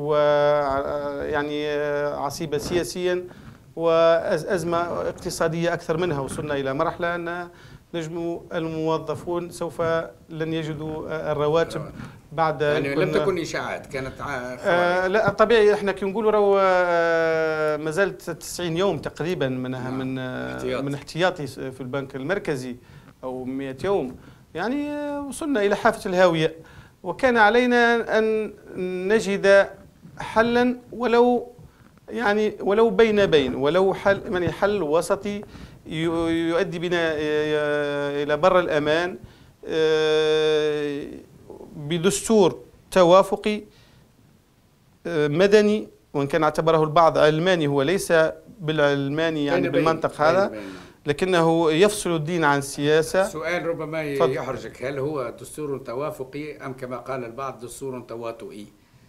ويعني عصيبة سياسيا وأزمة اقتصادية أكثر منها. وصلنا إلى مرحلة أن نجم الموظفون سوف لن يجدوا الرواتب بعد يعني لم تكن إشاعات، كانت آه لا طبيعي. احنا كي نقولوا راهو آه ما زالت تسعين يوم تقريبا منها من آه احتياط. من احتياطي في البنك المركزي أو مئة يوم، يعني آه وصلنا إلى حافة الهاوية، وكان علينا أن نجد حلا ولو يعني ولو بين بين ولو حل يعني حل وسطي يؤدي بنا إلى بر الأمان بدستور توافقي مدني، وإن كان اعتبره البعض علماني، هو ليس بالعلماني يعني بالمنطق هذا، لكنه يفصل الدين عن السياسة. سؤال ربما يحرجك، هل هو دستور توافقي أم كما قال البعض دستور تواطئي؟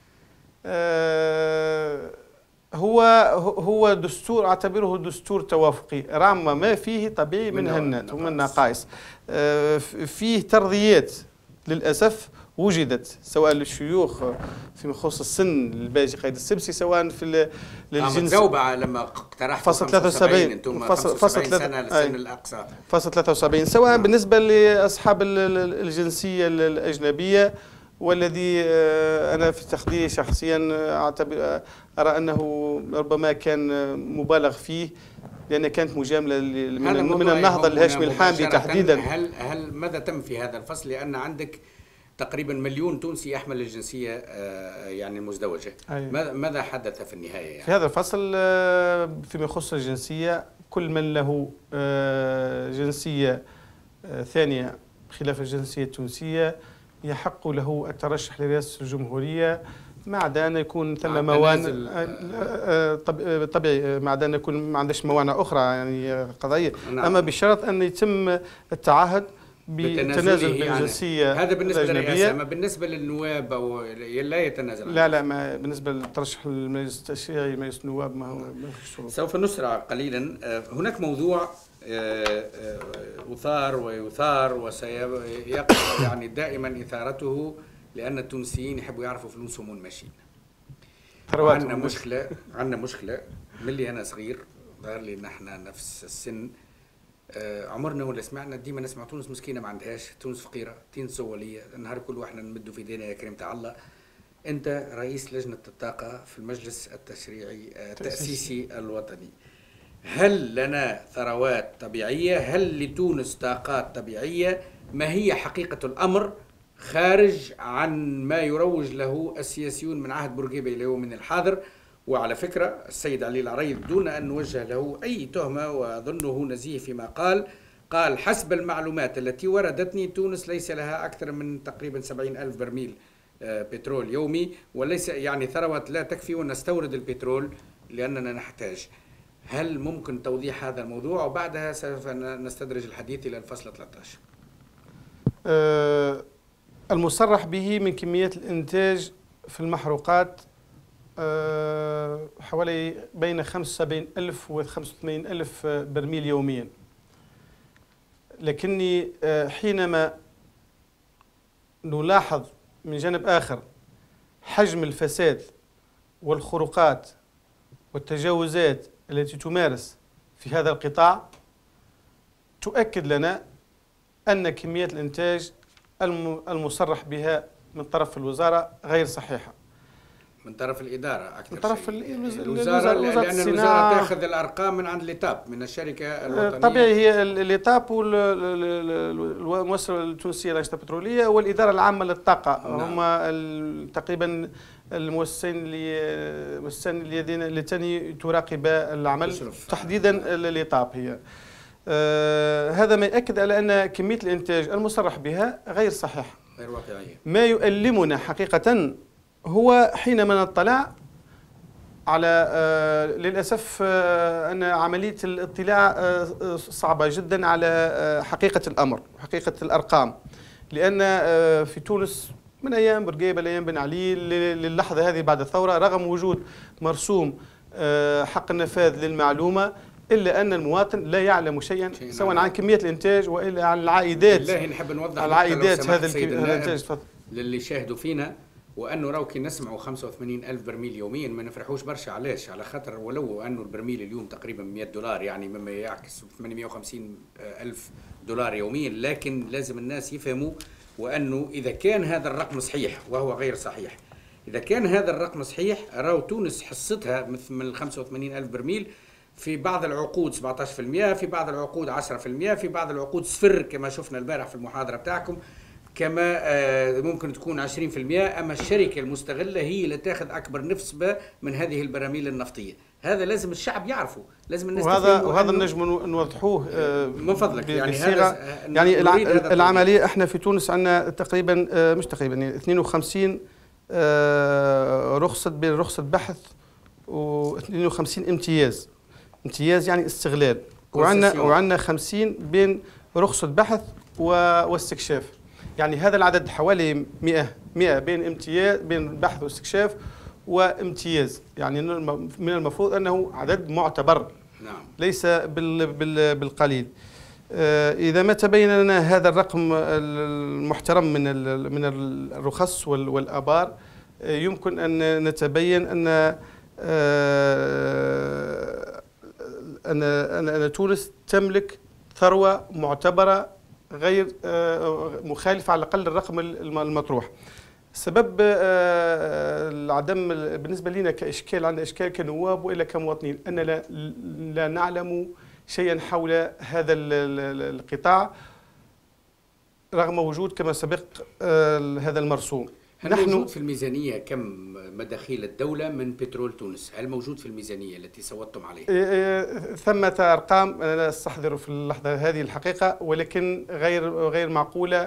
أه هو هو دستور اعتبره دستور توافقي، رغم ما فيه طبيعي من هنات ومن نقائص. أه فيه ترضيات للأسف وجدت، سواء للشيوخ فيما يخص السن الباجي قيد السبسي، سواء في للجنس زوبعة لما اقترحت فصل ثلاثة وسبعين انتم فصل فصل سنة للسن الأقصى، فصل ثلاثة وسبعين، سواء نعم. بالنسبة لأصحاب الجنسية الأجنبية، والذي أنا في تقديري شخصيا أعتبر أرى أنه ربما كان مبالغ فيه، لأن كانت مجاملة من, من النهضة الهاشمي الحامدي تحديدا. هل هل ماذا تم في هذا الفصل؟ لأن عندك تقريبا مليون تونسي يحمل الجنسية يعني المزدوجة. أيوة. ماذا حدث في النهاية يعني؟ في هذا الفصل فيما يخص الجنسية، كل من له جنسية ثانية خلاف الجنسية التونسية يحق له الترشح لرئاسة الجمهورية، ما عدا أن يكون ثم موانع طبيعي، ما عدا أن يكون ما عندش موانع أخرى يعني قضائية. نعم. أما بشرط أن يتم التعهد بتنازل بالجنسية يعني. هذا بالنسبة للرئاسة. أما بالنسبة للنواب أو لا يتنازل؟ لا لا، ما بالنسبة للترشح للمجلس التشريعي مجلس النواب ما هو ما فيش شروط. سوف نسرع قليلا. هناك موضوع أثار ويثار وسيقع يعني دائما إثارته، لأن التونسيين يحبوا يعرفوا فلوسهم وين ماشيين. عندنا مشكلة عندنا مشكلة ملي أنا صغير ظهر لي نحن نفس السن عمرنا ولا سمعنا ديما نسمع تونس مسكينة ما عندهاش، تونس فقيرة، تونس زولية، النهار كل واحنا نمدوا في ايدينا يا كريم تاع الله. أنت رئيس لجنة الطاقة في المجلس التشريعي التأسيسي الوطني. هل لنا ثروات طبيعية؟ هل لتونس طاقات طبيعية؟ ما هي حقيقة الأمر خارج عن ما يروج له السياسيون من عهد بورقيبة إلى يومنا الحاضر؟ وعلى فكرة السيد علي العريض دون أن نوجه له أي تهمة وأظنه نزيه فيما قال، قال حسب المعلومات التي وردتني تونس ليس لها أكثر من تقريبا سبعين ألف برميل بترول يومي، وليس يعني ثروات لا تكفي ونستورد البترول لأننا نحتاج. هل ممكن توضيح هذا الموضوع؟ وبعدها سوف نستدرج الحديث إلى الفصل ثلاثة عشر. أه المصرح به من كميات الإنتاج في المحروقات أه حوالي بين خمسة وسبعين ألف و خمسة وثمانين ألف برميل يوميا، لكني أه حينما نلاحظ من جانب آخر حجم الفساد والخروقات والتجاوزات التي تمارس في هذا القطاع تؤكد لنا أن كميات الإنتاج المصرح بها من طرف الوزارة غير صحيحة. من طرف الإدارة أكثر من طرف شيء. الوزارة, الوزارة لأن الوزارة تأخذ الأرقام من عند ليتاب من الشركة الوطنية. طبيعي هي ليتاب والمؤسسة التونسية للأنشطة البترولية والإدارة العامة للطاقة. نعم. هما تقريبا المؤسسين المؤسسين الذين اللتان تراقب العمل تحديدا ليتاب هي. آه هذا ما يؤكد على أن كمية الإنتاج المصرح بها غير صحيحة، غير واقعية. ما يؤلمنا حقيقة هو حينما نطلع على آه للأسف آه أن عملية الاطلاع آه صعبة جدا على آه حقيقة الأمر وحقيقة الأرقام، لأن آه في تونس من أيام بورقيبة لأيام بن علي للحظة هذه بعد الثورة رغم وجود مرسوم آه حق النفاذ للمعلومة إلا أن المواطن لا يعلم شيئا سواء عن كمية الإنتاج وإلا عن العائدات. بالله نحب نوضح العائدات هذا الإنتاج للي شاهدوا فينا، وأنه راو كي نسمعوا خمسة وثمانين ألف برميل يوميا ما نفرحوش برشا. علاش؟ على خاطر ولو أنه البرميل اليوم تقريبا مئة دولار، يعني مما يعكس ثمانمئة وخمسين ألف دولار يوميا، لكن لازم الناس يفهموا وأنه إذا كان هذا الرقم صحيح وهو غير صحيح، إذا كان هذا الرقم صحيح راو تونس حصتها من ال خمسة وثمانين ألف برميل في بعض العقود سبعة عشر بالمئة، في بعض العقود عشرة بالمئة، في بعض العقود صفر كما شفنا البارح في المحاضرة بتاعكم، كما ممكن تكون عشرين بالمئة. أما الشركة المستغلة هي اللي تاخذ أكبر نسبة من هذه البراميل النفطية. هذا لازم الشعب يعرفه، لازم الناس وهذا وهذا نجم نوضحوه من فضلك. يعني هذا يعني العملية احنا في تونس عندنا تقريبا مش تقريبا يعني اثنين وخمسين رخصة بين رخصة بحث و اثنين وخمسين امتياز. امتياز يعني استغلال، وعندنا وعندنا خمسين بين رخصة بحث واستكشاف. يعني هذا العدد حوالي مئة مئة بين امتياز بين بحث واستكشاف وامتياز، يعني من المفروض أنه عدد معتبر. نعم. ليس بال بال بالقليل. إذا ما تبين لنا هذا الرقم المحترم من من الرخص والآبار، يمكن أن نتبين أن أن أن تونس تملك ثروة معتبرة غير مخالفة على الأقل الرقم المطروح. سبب العدم بالنسبة لنا كإشكال، عندنا إشكال كنواب وإلا كمواطنين، أن لا, لا نعلم شيئا حول هذا القطاع رغم وجود كما سبق هذا المرسوم. هل نحن موجود في الميزانية كم مداخيل الدولة من بترول تونس؟ هل موجود في الميزانية التي سودتم عليها؟ ثمة أرقام أنا لا أستحضر في اللحظة هذه الحقيقة، ولكن غير غير معقولة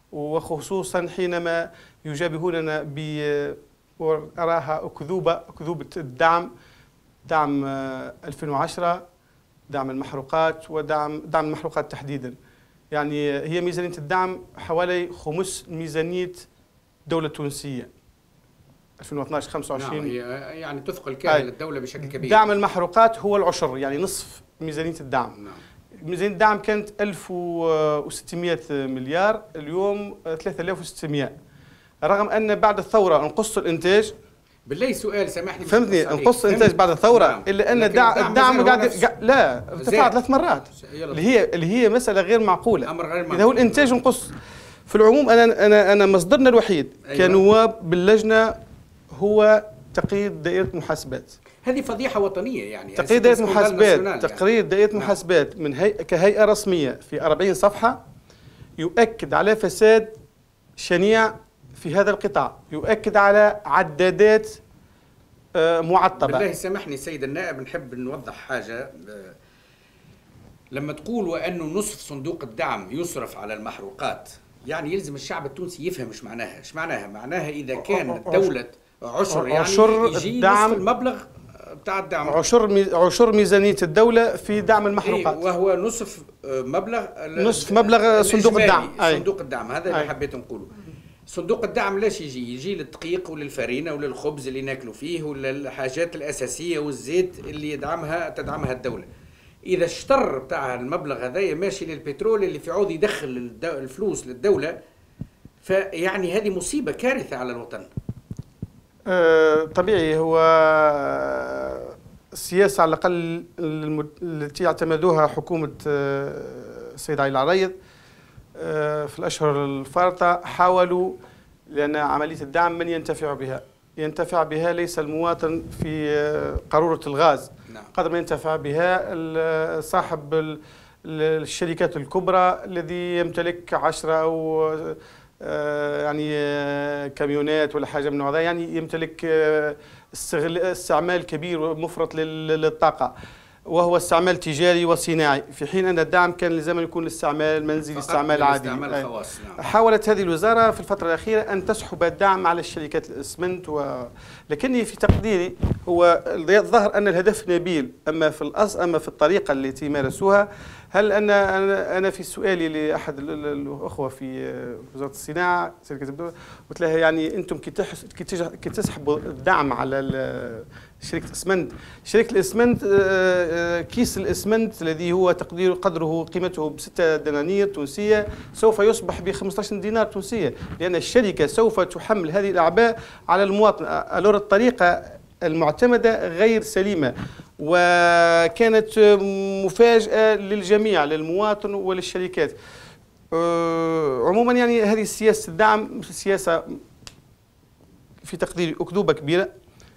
وخصوصا حينما يجابهوننا ب أراها أكذوبة أكذوبة الدعم، دعم ألفين وعشرة، دعم المحروقات ودعم دعم المحروقات تحديدا. يعني هي ميزانية الدعم حوالي خمس ميزانية دولة تونسية ألفين واثناعش خمسة وعشرين. نعم، هي يعني تثقل كاهل الدولة بشكل كبير. دعم المحروقات هو العشر، يعني نصف ميزانية الدعم. نعم. ميزانية الدعم كانت ألف وستمئة مليار، اليوم ثلاثة آلاف وستمئة، رغم أن بعد الثورة نقص الإنتاج. بالله سؤال سامحني، فهمتني، نقص الانتاج بعد الثوره. نعم. الا ان الدعم, الدعم قاعد لا ارتفع ثلاث مرات، اللي هي اللي هي مساله غير معقوله. امر غير معقول. اذا هو الانتاج نقص. في العموم انا انا انا مصدرنا الوحيد أيوة. كنواب باللجنه هو تقييد دائره محاسبات. هذه فضيحه وطنيه يعني. تقييد دائره محاسبات، يعني. تقرير دائره نعم. محاسبات من هيئه كهيئه رسميه في أربعين صفحه يؤكد على فساد شنيع في هذا القطاع، يؤكد على عدادات معطبة. بالله سامحني سيد النائب، نحب نوضح حاجة. لما تقول وأنه نصف صندوق الدعم يصرف على المحروقات، يعني يلزم الشعب التونسي يفهم ايش معناها. ايش معناها؟ معناها إذا كان دولة عشر يعني عشر يجي الدعم نصف المبلغ بتاع الدعم، عشر مي عشر ميزانية الدولة في دعم المحروقات، وهو نصف مبلغ نصف مبلغ صندوق الدعم. صندوق الدعم هذا اللي حبيت نقوله. صندوق الدعم لاش يجي؟ يجي للدقيق وللفرينه وللخبز اللي ناكلوا فيه وللحاجات الاساسيه والزيت اللي يدعمها تدعمها الدوله. اذا الشطر بتاع المبلغ هذايا ماشي للبترول اللي في عوض يدخل الفلوس للدوله، فيعني هذه مصيبه كارثه على الوطن. أه طبيعي، هو السياسه على الاقل التي اعتمدوها حكومه السيد علي العريض في الأشهر الفارطة حاولوا، لأن عملية الدعم من ينتفع بها؟ ينتفع بها ليس المواطن في قارورة الغاز، نعم. قدر ما ينتفع بها صاحب الشركات الكبرى الذي يمتلك عشرة أو يعني كاميونات ولا حاجة من هذا، يعني يمتلك استعمال كبير ومفرط للطاقة، وهو استعمال تجاري وصناعي، في حين أن الدعم كان لازم يكون الاستعمال منزلي، استعمال عادي. نعم. حاولت هذه الوزارة في الفترة الأخيرة أن تسحب الدعم على الشركات الإسمنت، و... لكني في تقديري هو الظاهر أن الهدف نبيل، أما في الأصل أما في الطريقة التي مارسوها. هل أنا أنا في سؤالي لأحد الأخوة في وزارة الصناعة شركة الدولة قلت لها يعني أنتم كي تسحبوا الدعم على شركة الإسمنت، شركة الإسمنت كيس الإسمنت الذي هو تقدير قدره قيمته بستة دنانير تونسية سوف يصبح ب خمسة عشر دينار تونسية، لأن الشركة سوف تحمل هذه الأعباء على المواطن. ألور الطريقة المعتمدة غير سليمة، وكانت مفاجأة للجميع، للمواطن وللشركات. عموما يعني هذه سياسة الدعم سياسة في تقديري أكذوبة كبيرة.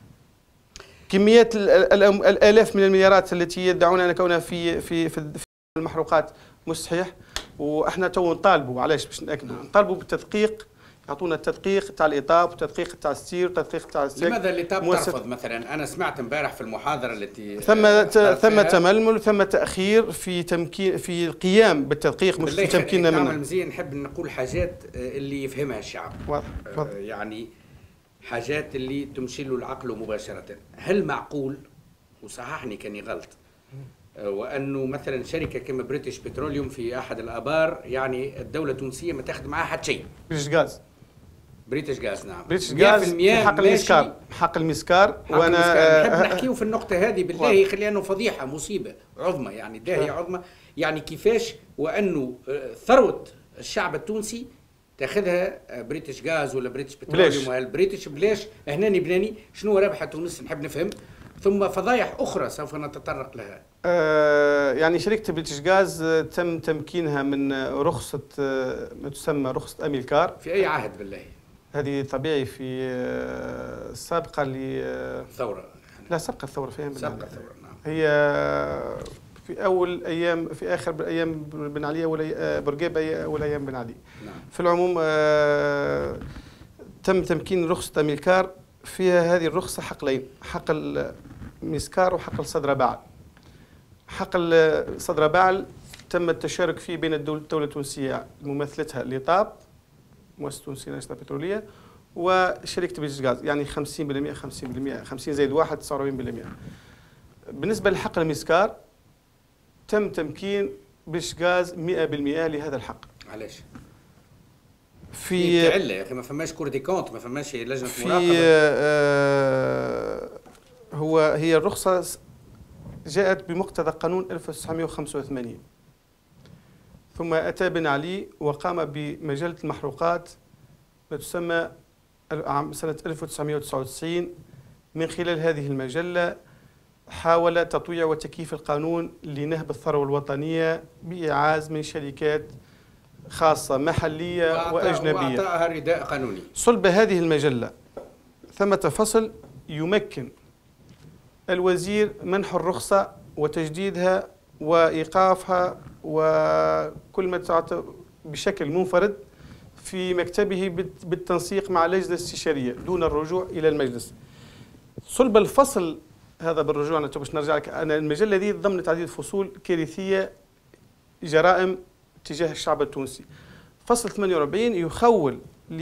كميات الآلاف من المليارات التي يدعون أن كونها في في في المحروقات مستحيح، واحنا تو نطالبوا علاش باش ناكدوا، نطالبوا بالتدقيق، يعطونا التدقيق تاع الايطاب والتدقيق تاع السير والتدقيق تاع السير. لماذا الايطاب ترفض مثلا؟ انا سمعت امبارح في المحاضره التي ثم ثم تململ، ثم تاخير في تمكين في القيام بالتدقيق، مش في تمكيننا منه. مزيان نحب نقول حاجات اللي يفهمها الشعب، واضح. آه يعني حاجات اللي تمشي له العقل مباشره. هل معقول، وصححني كاني غلط، وانه مثلا شركه كما بريتش بتروليوم في احد الابار يعني الدوله التونسيه ما تاخذ معها حتى شيء؟ بريتش غاز بريتش غاز نعم، بريتش غاز في حق المسكار، حق المسكار. وانا نحب نحكيو في النقطه هذه بالله، خلي انه فضيحه، مصيبه عظمى يعني، داهيه عظمى يعني. كيفاش وانه ثروه الشعب التونسي تاخذها بريتش غاز ولا بريتش بتروليوم ولا البريتش بلاش هناني بناني؟ شنو رابحه تونس؟ نحب نفهم. ثم فضايح أخرى سوف نتطرق لها. آه يعني شركة بريتش غاز تم تمكينها من رخصة ما تسمى رخصة أميلكار. في أي عهد بالله؟ هذه طبيعي في السابقة للثورة يعني. لا سابقة الثورة، فيها سابقة الثورة نعم. هي في أول أيام، في آخر أيام بن علي، أول بورقيبة أول أيام بن علي. نعم. في العموم آه تم تمكين رخصة أميلكار، فيها هذه الرخصة حقلين، حق المسكار وحق الصدر باعل. حق الصدر باعل تم التشارك فيه بين الدولة التونسية ممثلتها الإيطاب مؤسسة تونسية للنشاطات البترولية، وشركة بيجيس غاز، يعني خمسين بالمئة خمسين بالمئة، خمسين زائد واحد تسعة وأربعين بالمئة. بالنسبة لحقل مسكار تم تمكين بيجيس غاز مئة بالمئة لهذا الحقل. علاش؟ في تعلة يا اخي، ما فماش كور دي كونت، ما فماش لجنة في مراقبة. آه هو هي الرخصة جاءت بمقتضى قانون ألف وتسعمئة وخمسة وثمانين، ثم أتى بن علي وقام بمجلة المحروقات ما تسمى سنة ألف وتسعمئة وتسعة وتسعين. من خلال هذه المجلة حاول تطويع وتكييف القانون لنهب الثروة الوطنية بإعاز من شركات خاصة محلية وأجنبية، وأعطاها رداء قانوني. صلب هذه المجلة ثمة فصل يمكن الوزير منح الرخصة وتجديدها وإيقافها وكل ما تعطى بشكل منفرد في مكتبه بالتنسيق مع اللجنة الاستشارية دون الرجوع إلى المجلس. صلب الفصل هذا بالرجوع، أنا باش نرجع لك، أنا المجلة دي ضمن تعديد فصول كارثية جرائم تجاه الشعب التونسي. فصل ثمانية وأربعين يخول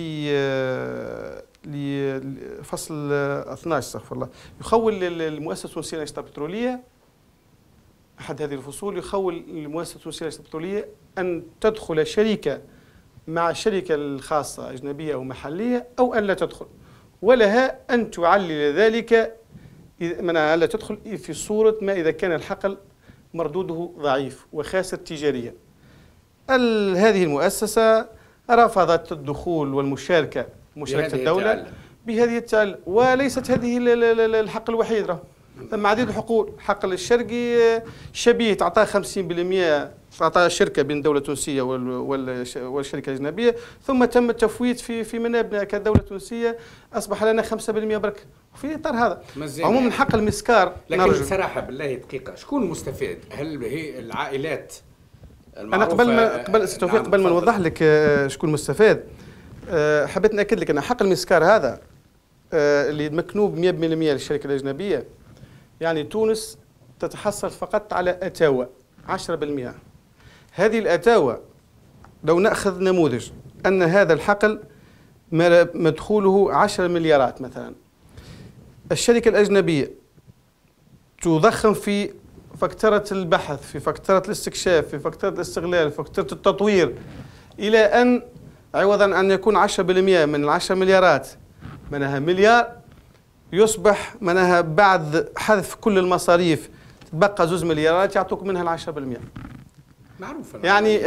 ل لفصل اثني عشر استغفر الله، يخول للمؤسسة التونسية للنشاطات البترولية، أحد هذه الفصول يخول للمؤسسة التونسية للنشاطات البترولية أن تدخل شركة مع الشركة الخاصة أجنبية أو محلية أو أن لا تدخل، ولها أن تعلل ذلك منها ألا تدخل في صورة ما إذا كان الحقل مردوده ضعيف وخاسر تجاريا. هذه المؤسسة رفضت الدخول والمشاركة مشاركة الدولة بهذه التعلل، وليست هذه الحقل الوحيد، راه ثم عديد الحقول. حقل الشرقي شبيه تعطاه خمسين بالمئة، تعطاه شركة بين الدولة التونسية والشركة الأجنبية، ثم تم التفويت في في منابنا كدولة تونسية، أصبح لنا خمسة بالمئة برك في إطار هذا. عموما حقل مسكار، لكن بصراحة بالله دقيقة، شكون المستفيد؟ هل هي العائلات أنا قبل ما قبل توفيق قبل ما نوضح لك شكون المستفاد، حبيت نأكد لك أن حقل مسكار هذا اللي مكنوب مئة بالمئة للشركة الأجنبية، يعني تونس تتحصل فقط على أتاوى عشرة بالمئة. هذه الأتاوى لو نأخذ نموذج أن هذا الحقل مدخوله عشرة مليارات مثلا، الشركة الأجنبية تضخم في فكترة البحث، في فكترة الاستكشاف، في فكترة الاستغلال، في فكترة التطوير، إلى أن عوضا أن يكون عشرة بالمئة من العشرة مليارات منها مليار، يصبح منها بعد حذف كل المصاريف تبقى زوز مليارات يعطوك منها العشرة بالمئة. معروف يعني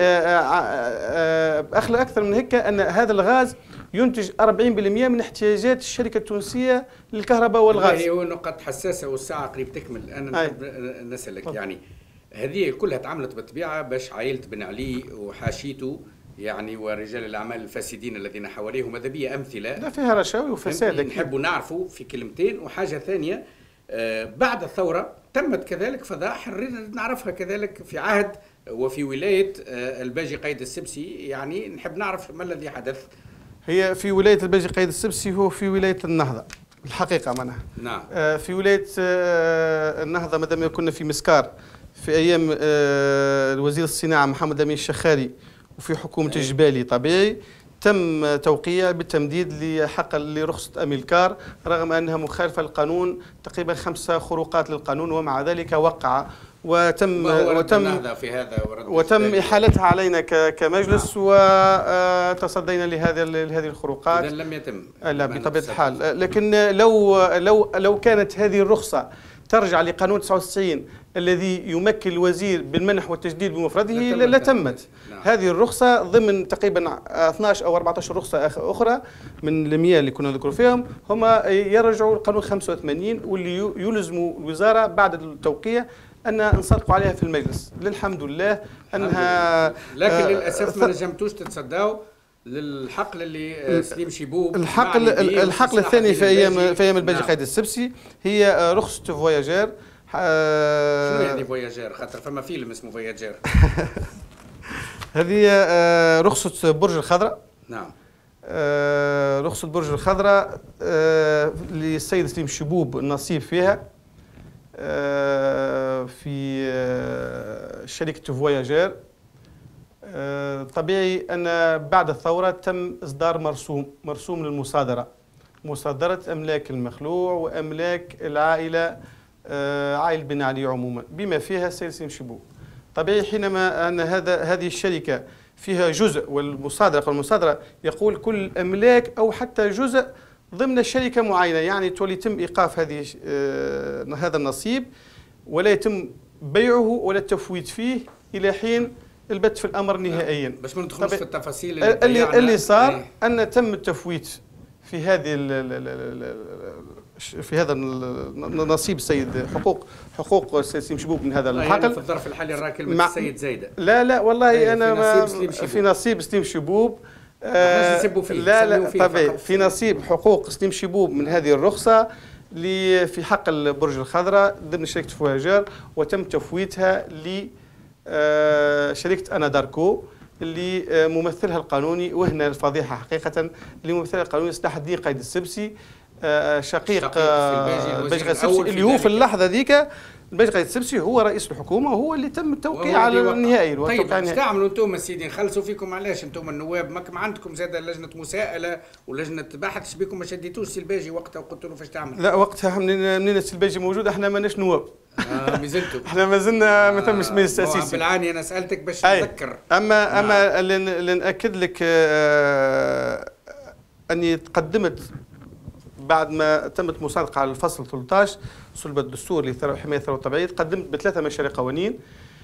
أخلى أكثر من هيك أن هذا الغاز ينتج أربعين بالمئة من احتياجات الشركة التونسية للكهرباء والغاز. هي نقاط حساسة والساعة قريب تكمل. أنا نحب نسألك، يعني هذه كلها تعملت بالطبيعة باش عائلة بن علي وحاشيته يعني ورجال الأعمال الفاسدين الذين حواليه، ماذا بيا أمثلة لا فيها رشاوي وفساد. نحب نعرفوا في كلمتين. وحاجة ثانية، بعد الثورة تمت كذلك فضائح نعرفها كذلك في عهد وفي ولاية الباجي قايد السبسي، يعني نحب نعرف ما الذي حدث. هي في ولاية الباجي قايد السبسي هو في ولاية النهضة الحقيقة معناها. نعم. في ولاية النهضة مادام كنا في مسكار في أيام الوزير الصناعة محمد أمين الشخاري وفي حكومة الجبالي طبيعي، تم توقيع بالتمديد لحقل لرخصة أميلكار رغم أنها مخالفة للقانون، تقريبا خمسة خروقات للقانون، ومع ذلك وقع وتم وتم في هذا وتم إحالتها علينا كمجلس وتصدينا لهذه لهذه الخروقات. إذن لم يتم. لا بطبيعة الحال، لكن لو لو لو كانت هذه الرخصة ترجع لقانون تسعة وتسعين الذي يمكن الوزير بالمنح والتجديد بمفرده لتمت. نعم. هذه الرخصة ضمن تقريبا اثني عشر أو أربعة عشر رخصة أخرى من المئة اللي كنا نذكر فيهم، هما يرجعوا لقانون خمسة وثمانين واللي يلزموا الوزارة بعد التوقيع أن نصدقوا عليها في المجلس. للحمد لله أنها لكن آه للأسف ما نجمتوش تتصداوا للحقل اللي سليم شيبوب. الحقل الحقل الثاني في ايام في ايام الباجي نعم. قايد السبسي هي رخصة فواياجير. شنو يعني فواياجير؟ خاطر فما فيلم اسمه فواياجير. هذه رخصة برج الخضراء. نعم. رخصة برج الخضراء للسيد سليم شيبوب النصيب فيها في شركة فواياجير. طبيعي أن بعد الثورة تم إصدار مرسوم مرسوم للمصادرة، مصادرة أملاك المخلوع وأملاك العائلة، عائلة بن علي عموما بما فيها السيد سليم شبوب. طبيعي حينما أن هذا هذه الشركة فيها جزء، والمصادرة والمصادرة يقول كل أملاك أو حتى جزء ضمن شركة معينة، يعني تولي يتم إيقاف هذه هذا النصيب ولا يتم بيعه ولا التفويت فيه إلى حين البت في الأمر نهائيا. باش ما ندخلوش في التفاصيل اللي, اللي, اللي صار ايه؟ أن تم التفويت في هذه في هذا النصيب السيد حقوق حقوق السيد سليم شبوب من هذا الحقل. في الظرف الحالي راه كلمة السيد زايدة. لا لا والله أنا في نصيب, في نصيب سليم شبوب آه فيه. لا لا طبيعي في نصيب حقوق سليم شبوب من هذه الرخصة اللي في حق البرج الخضراء ضمن شركة فواجر، وتم تفويتها لشركة أناداركو اللي ممثلها القانوني، وهنا الفضيحة حقيقة اللي ممثلها القانوني صلاح الدين قايد السبسي شقيق الباج غايد السبسي اللي هو في اللحظة ذيك الباج غايد السبسي هو رئيس الحكومة وهو اللي تم التوقيع على النهائي. طيب ايش تعملوا انتم سيدي؟ نخلصوا فيكم علاش انتم النواب؟ ما عندكم زاد لجنة مساءلة ولجنة بحث؟ اش بيكم ما شديتوش السلباجي وقتها وقلتوا له فاش تعمل؟ لا وقتها منين السلباجي موجود احنا ماناش نواب. اه مازلتوا احنا ما زلنا ما تمش مجلس تاسيسي. بالعاني انا سالتك باش نتذكر. اما اما اللي ناكد لك آه اني تقدمت بعد ما تمت مصادقة على الفصل ثلاثة عشر صلب الدستور لحماية الثروة الطبيعية، تقدمت بثلاثة مشاريع قوانين.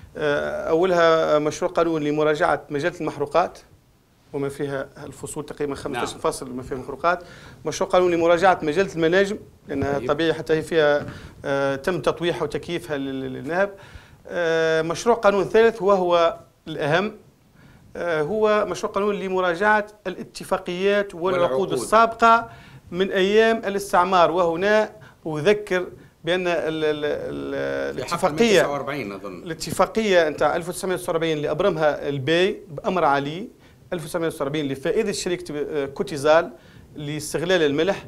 أولها مشروع قانون لمراجعة مجلة المحروقات وما فيها الفصول تقريبا خمسة عشر فصل ما فيها محروقات. مشروع قانون لمراجعة مجلة المناجم لأنها طبيعي حتى هي فيها تم تطويحها وتكييفها للنهب. مشروع قانون ثالث وهو الأهم هو مشروع قانون لمراجعة الاتفاقيات والعقود السابقة من أيام الاستعمار، وهنا أذكر بأن ال ال ال الاتفاقية الاتفاقية نتاع ألف وتسعمائة وتسعة وأربعين اللي أبرمها البي بأمر علي ألف وتسعمائة وتسعة وأربعين لفائدة شركة كوتيزال لاستغلال الملح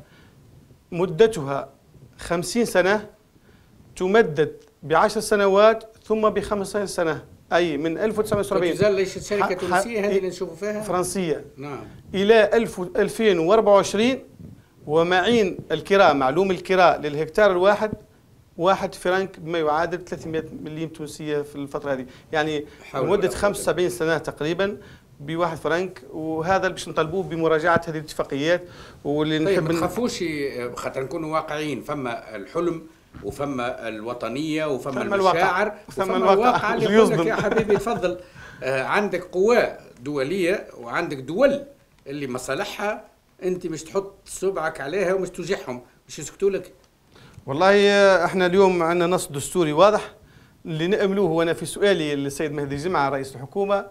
مدتها خمسين سنة تمدد بعشر سنوات ثم بخمسة عشر سنة، أي من ألف وتسعمائة وتسعة وأربعين كوتيزال ليست شركة تونسية هذه اللي نشوفوا فيها فرنسية نعم إلى ألفين وأربعة وعشرين، ومعين الكراء معلوم الكراء للهكتار الواحد واحد فرنك بما يعادل ثلاثمائة مليم تونسية في الفترة هذه، يعني مدة خمسة وسبعين سنة تقريبا بواحد فرنك. وهذا باش نطالبوه بمراجعة هذه الاتفاقيات. واللي طيب ما تخافوش خاطر نكونوا واقعيين، فما الحلم وفما الوطنية وفما المشاعر وفما الواقع اللي يقول لك يا حبيبي تفضل. آه عندك قوى دولية وعندك دول اللي مصالحها انت مش تحط صبعك عليها ومش توجعهم مش يسكتوا لك. والله احنا اليوم عندنا نص دستوري واضح اللي نأملوه. وانا في سؤالي للسيد مهدي جمعة رئيس الحكومة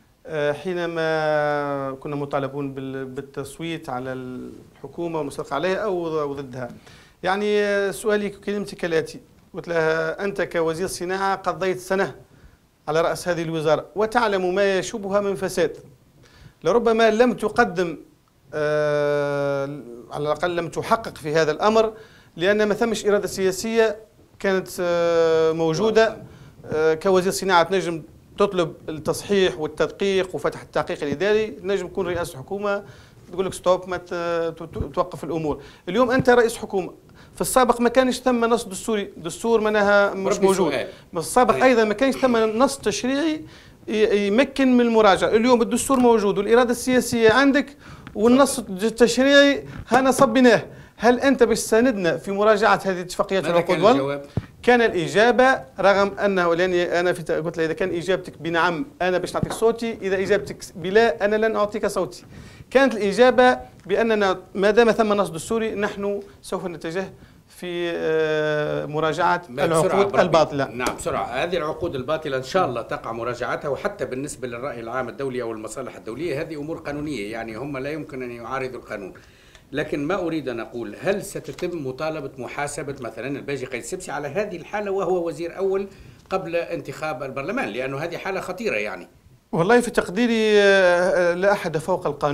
حينما كنا مطالبون بالتصويت على الحكومة والمصادقة عليها او ضدها، يعني سؤالي كلمتي كالاتي، قلت لها انت كوزير صناعة قضيت سنة على رأس هذه الوزارة وتعلم ما يشوبها من فساد، لربما لم تقدم آه على الأقل لم تحقق في هذا الأمر لأن ما ثمش إرادة سياسية كانت آه موجودة. آه كوزير صناعة تنجم تطلب التصحيح والتدقيق وفتح التحقيق الإداري، نجم تكون رئاسة الحكومة تقول لك ستوب ما توقف الأمور. اليوم أنت رئيس حكومة، في السابق ما كانش ثم نص دستوري، دستور معناها مش موجود، في السابق أيضا ما كانش ثم نص تشريعي يمكن من المراجعة. اليوم الدستور موجود والإرادة السياسية عندك والنص التشريعي هنا صبناه. هل أنت باش تساندنا في مراجعة هذه الاتفاقيات والعقود؟ كان الإجابة رغم أنه لأني أنا في قلت له إذا كان إجابتك بنعم أنا باش نعطيك صوتي، إذا إجابتك بلا أنا لن أعطيك صوتي. كانت الإجابة بأننا ما دام ثم نص دستوري نحن سوف نتجه في مراجعة العقود الباطلة. نعم بسرعة، هذه العقود الباطلة إن شاء الله تقع مراجعتها، وحتى بالنسبة للرأي العام الدولي أو المصالح الدولية هذه أمور قانونية، يعني هم لا يمكن أن يعارضوا القانون. لكن ما أريد أن أقول هل ستتم مطالبة محاسبة مثلا الباجي قايد السبسي على هذه الحالة وهو وزير أول قبل انتخاب البرلمان، لأنه هذه حالة خطيرة يعني. والله في تقديري لا أحد فوق القانون،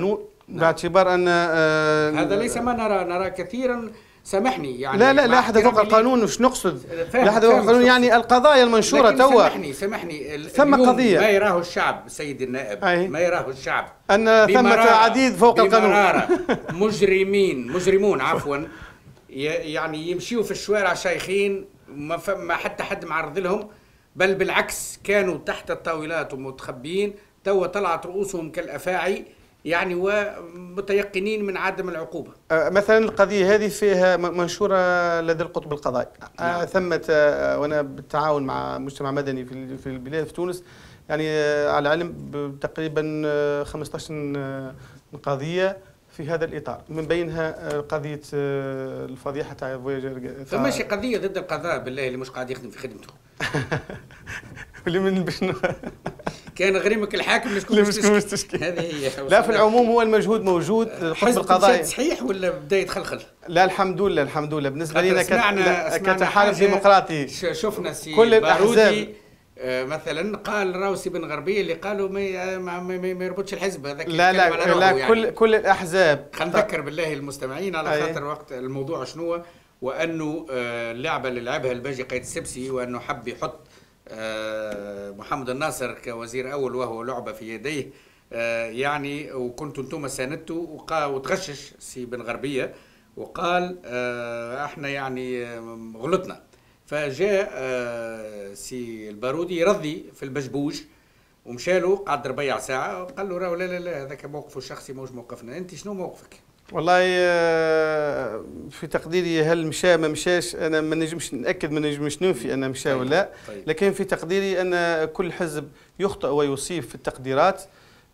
باعتبار أن آه هذا ليس ما نرى، نرى كثيرا. سامحني يعني لا لا لا حدا فوق القانون. وش نقصد؟ لا حدا فوق القانون يعني القضايا المنشورة توا. سامحني سامحني ثم قضية ما يراه الشعب سيد النائب، أي. ما يراه الشعب أن ثمة عديد فوق القانون مجرمين مجرمون عفوا يعني يمشيوا في الشوارع شايخين، ما, ما حتى حد معرض لهم، بل بالعكس كانوا تحت الطاولات ومتخبيين، توا طلعت رؤوسهم كالأفاعي يعني ومتيقنين من عدم العقوبة. مثلا القضية هذه فيها منشورة لدى القطب القضائي. نعم. ثمة وأنا بالتعاون مع مجتمع مدني في في البلاد في تونس يعني على علم تقريبا خمسة عشر قضية في هذا الإطار، من بينها قضية الفضيحة تاع فواياجر. فماشي قضية ضد القضاء بالله اللي مش قاعد يخدم في خدمته. اللي من بشنو كان غريمك الحاكم مش مش تشكي. هذه هي. لا في العموم هو المجهود موجود. القطب القضائي صحيح ولا بدا يتخلخل؟ لا الحمد لله الحمد لله بالنسبة لنا كتحالف ديمقراطي شفنا سي كل الأحزاب مثلا قال راوسي بن غربيه اللي قالوا ما ما, ما يربطش الحزب هذاك. لا لا لا يعني. كل كل الاحزاب. خلينا نذكر بالله المستمعين على خاطر وقت الموضوع شنو، وانه اللعبه اللي لعبها الباجي قايد السبسي، وانه حب يحط محمد الناصر كوزير اول وهو لعبه في يديه يعني، وكنتوا انتم ساندتوا وتغشش سي بن غربيه وقال احنا يعني غلطنا. فجاء سي البارودي يرضي في البجبوج ومشى له قعد ربيع ساعه وقال له راهو لا لا لا هذاك موقفه الشخصي موش موقفنا، انت شنو موقفك؟ والله في تقديري هل مشى ما مشاش انا ما نجمش ناكد، ما نجمش ننفي انه مشى ولا لا. طيب. لكن في تقديري ان كل حزب يخطئ ويصيب في التقديرات.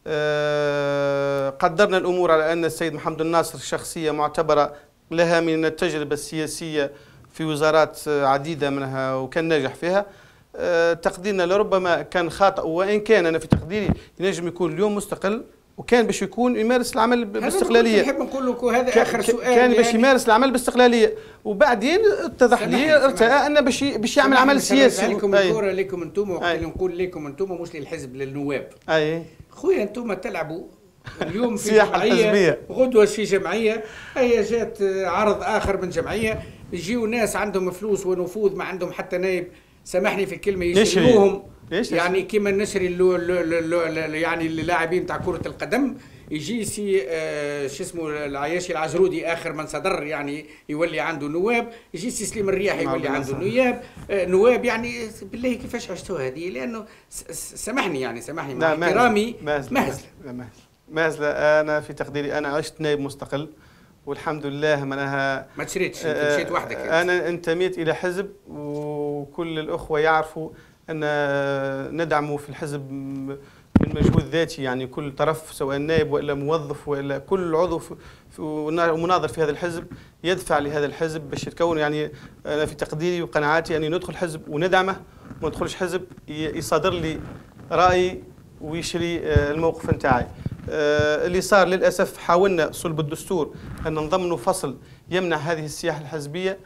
قدرنا الامور على ان السيد محمد الناصر شخصيه معتبره لها من التجربه السياسيه في وزارات عديدة منها وكان ناجح فيها. تقديرنا لربما كان خاطئ، وإن كان أنا في تقديري ينجم يكون اليوم مستقل وكان باش يكون يمارس العمل باستقلالية. نحب نقول لكم هذا آخر سؤال. كان باش يعني يمارس العمل باستقلالية وبعدين اتضح لي ارتأى أنه باش باش يعمل عمل سياسي. لكم الكورة لكم أنتم وقت اللي نقول لكم أنتم مش للحزب للنواب. أي خويا أنتم تلعبوا اليوم في جمعية، غدوة في جمعية، هي جات عرض آخر من جمعية، يجيوا ناس عندهم فلوس ونفوذ ما عندهم حتى نايب، سامحني في الكلمة، يشتروهم يعني كيما نشري اللو اللو اللو يعني اللاعبين تاع كرة القدم. يجي سي آه شو اسمه العياشي العجرودي آخر من صدر يعني يولي عنده نواب، يجي سي سليم الرياحي يولي عنده نواب آه نواب يعني بالله كيفاش عشتوا هذه؟ لأنه سامحني يعني سامحني مع احترامي مهزلة مهزلة مهزلة. أنا في تقديري أنا عشت نائب مستقل والحمد لله منها ما تشريتش، انت مشيت وحدك. انا انتميت الى حزب وكل الاخوه يعرفوا ان ندعموا في الحزب من مجهود ذاتي، يعني كل طرف سواء نائب والا موظف والا كل عضو ومناضل في هذا الحزب يدفع لهذا الحزب باش يتكون. يعني انا في تقديري وقناعاتي اني ندخل حزب وندعمه، وما ندخلش حزب يصادر لي راي ويشري الموقف نتاعي. اللي صار للأسف حاولنا صلب الدستور أن نضمن فصل يمنع هذه السياحة الحزبية،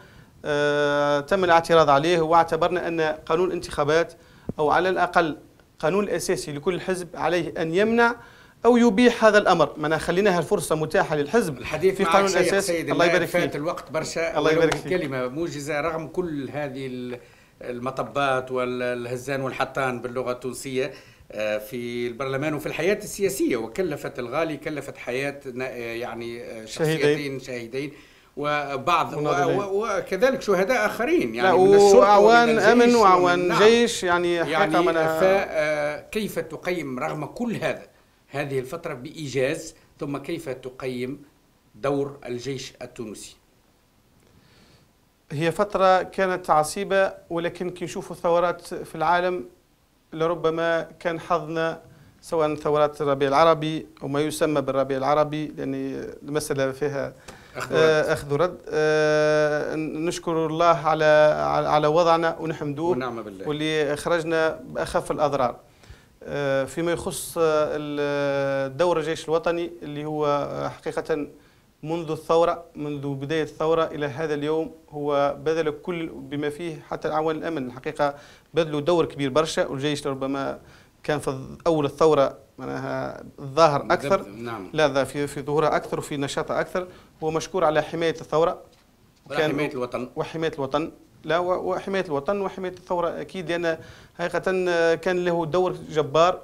تم الاعتراض عليه واعتبرنا أن قانون الانتخابات أو على الأقل قانون الأساسي لكل حزب عليه أن يمنع أو يبيح هذا الأمر. ما خليناها الفرصة متاحة للحزب الحديث في قانون الأساسي. الله يبارك فيك. فات الوقت برشا، الله يبارك فيك. كلمة موجزة رغم كل هذه المطبات والهزان والحطان باللغة التونسية في البرلمان وفي الحياة السياسية، وكلفت الغالي كلفت حياة يعني شخصيتين شهيدين وبعض وكذلك شهداء آخرين يعني من الشرطة وأعوان أمن وأعوان نعم. جيش يعني, يعني فكيف تقيم رغم كل هذا هذه الفترة بإيجاز، ثم كيف تقيم دور الجيش التونسي؟ هي فترة كانت عصيبة، ولكن كي نشوفوا الثورات في العالم لربما كان حظنا سواء ثورات الربيع العربي أو ما يسمى بالربيع العربي، لأن المسألة فيها أخذ ورد. آه نشكر الله على على وضعنا ونحمدوه ونعم بالله، واللي خرجنا بأخف الأضرار. آه فيما يخص الدور الجيش الوطني اللي هو حقيقة منذ الثورة منذ بداية الثورة إلى هذا اليوم هو بذل كل بما فيه حتى الأعوان الأمن الحقيقة بذلوا دور كبير برشا، والجيش ربما كان في أول الثورة معناها الظاهر أكثر. نعم. لا في في ظهورها أكثر وفي نشاطها أكثر. هو مشكور على حماية الثورة وحماية الوطن وحماية الوطن لا وحماية الوطن وحماية الثورة أكيد، لأن حقيقة كان له دور جبار،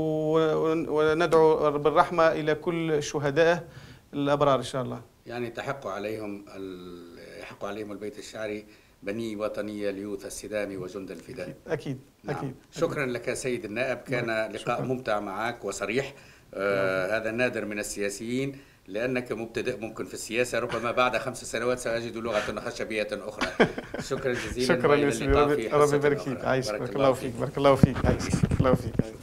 وندعو بالرحمة إلى كل شهدائه الأبرار إن شاء الله. يعني تحق عليهم يحق عليهم البيت الشعري بني وطنية ليوث السدام وجند الفداء. أكيد نعم. أكيد. شكرا لك سيد النائب، كان لقاء شكرا. ممتع معك وصريح. آه هذا نادر من السياسيين، لأنك مبتدئ ممكن في السياسة، ربما بعد خمس سنوات سأجد لغة خشبية أخرى. شكرا جزيلا. شكرا يا سيدي، ربي يبارك فيك. عايش. بارك الله فيك. بارك الله فيك. عايش. بارك الله فيك.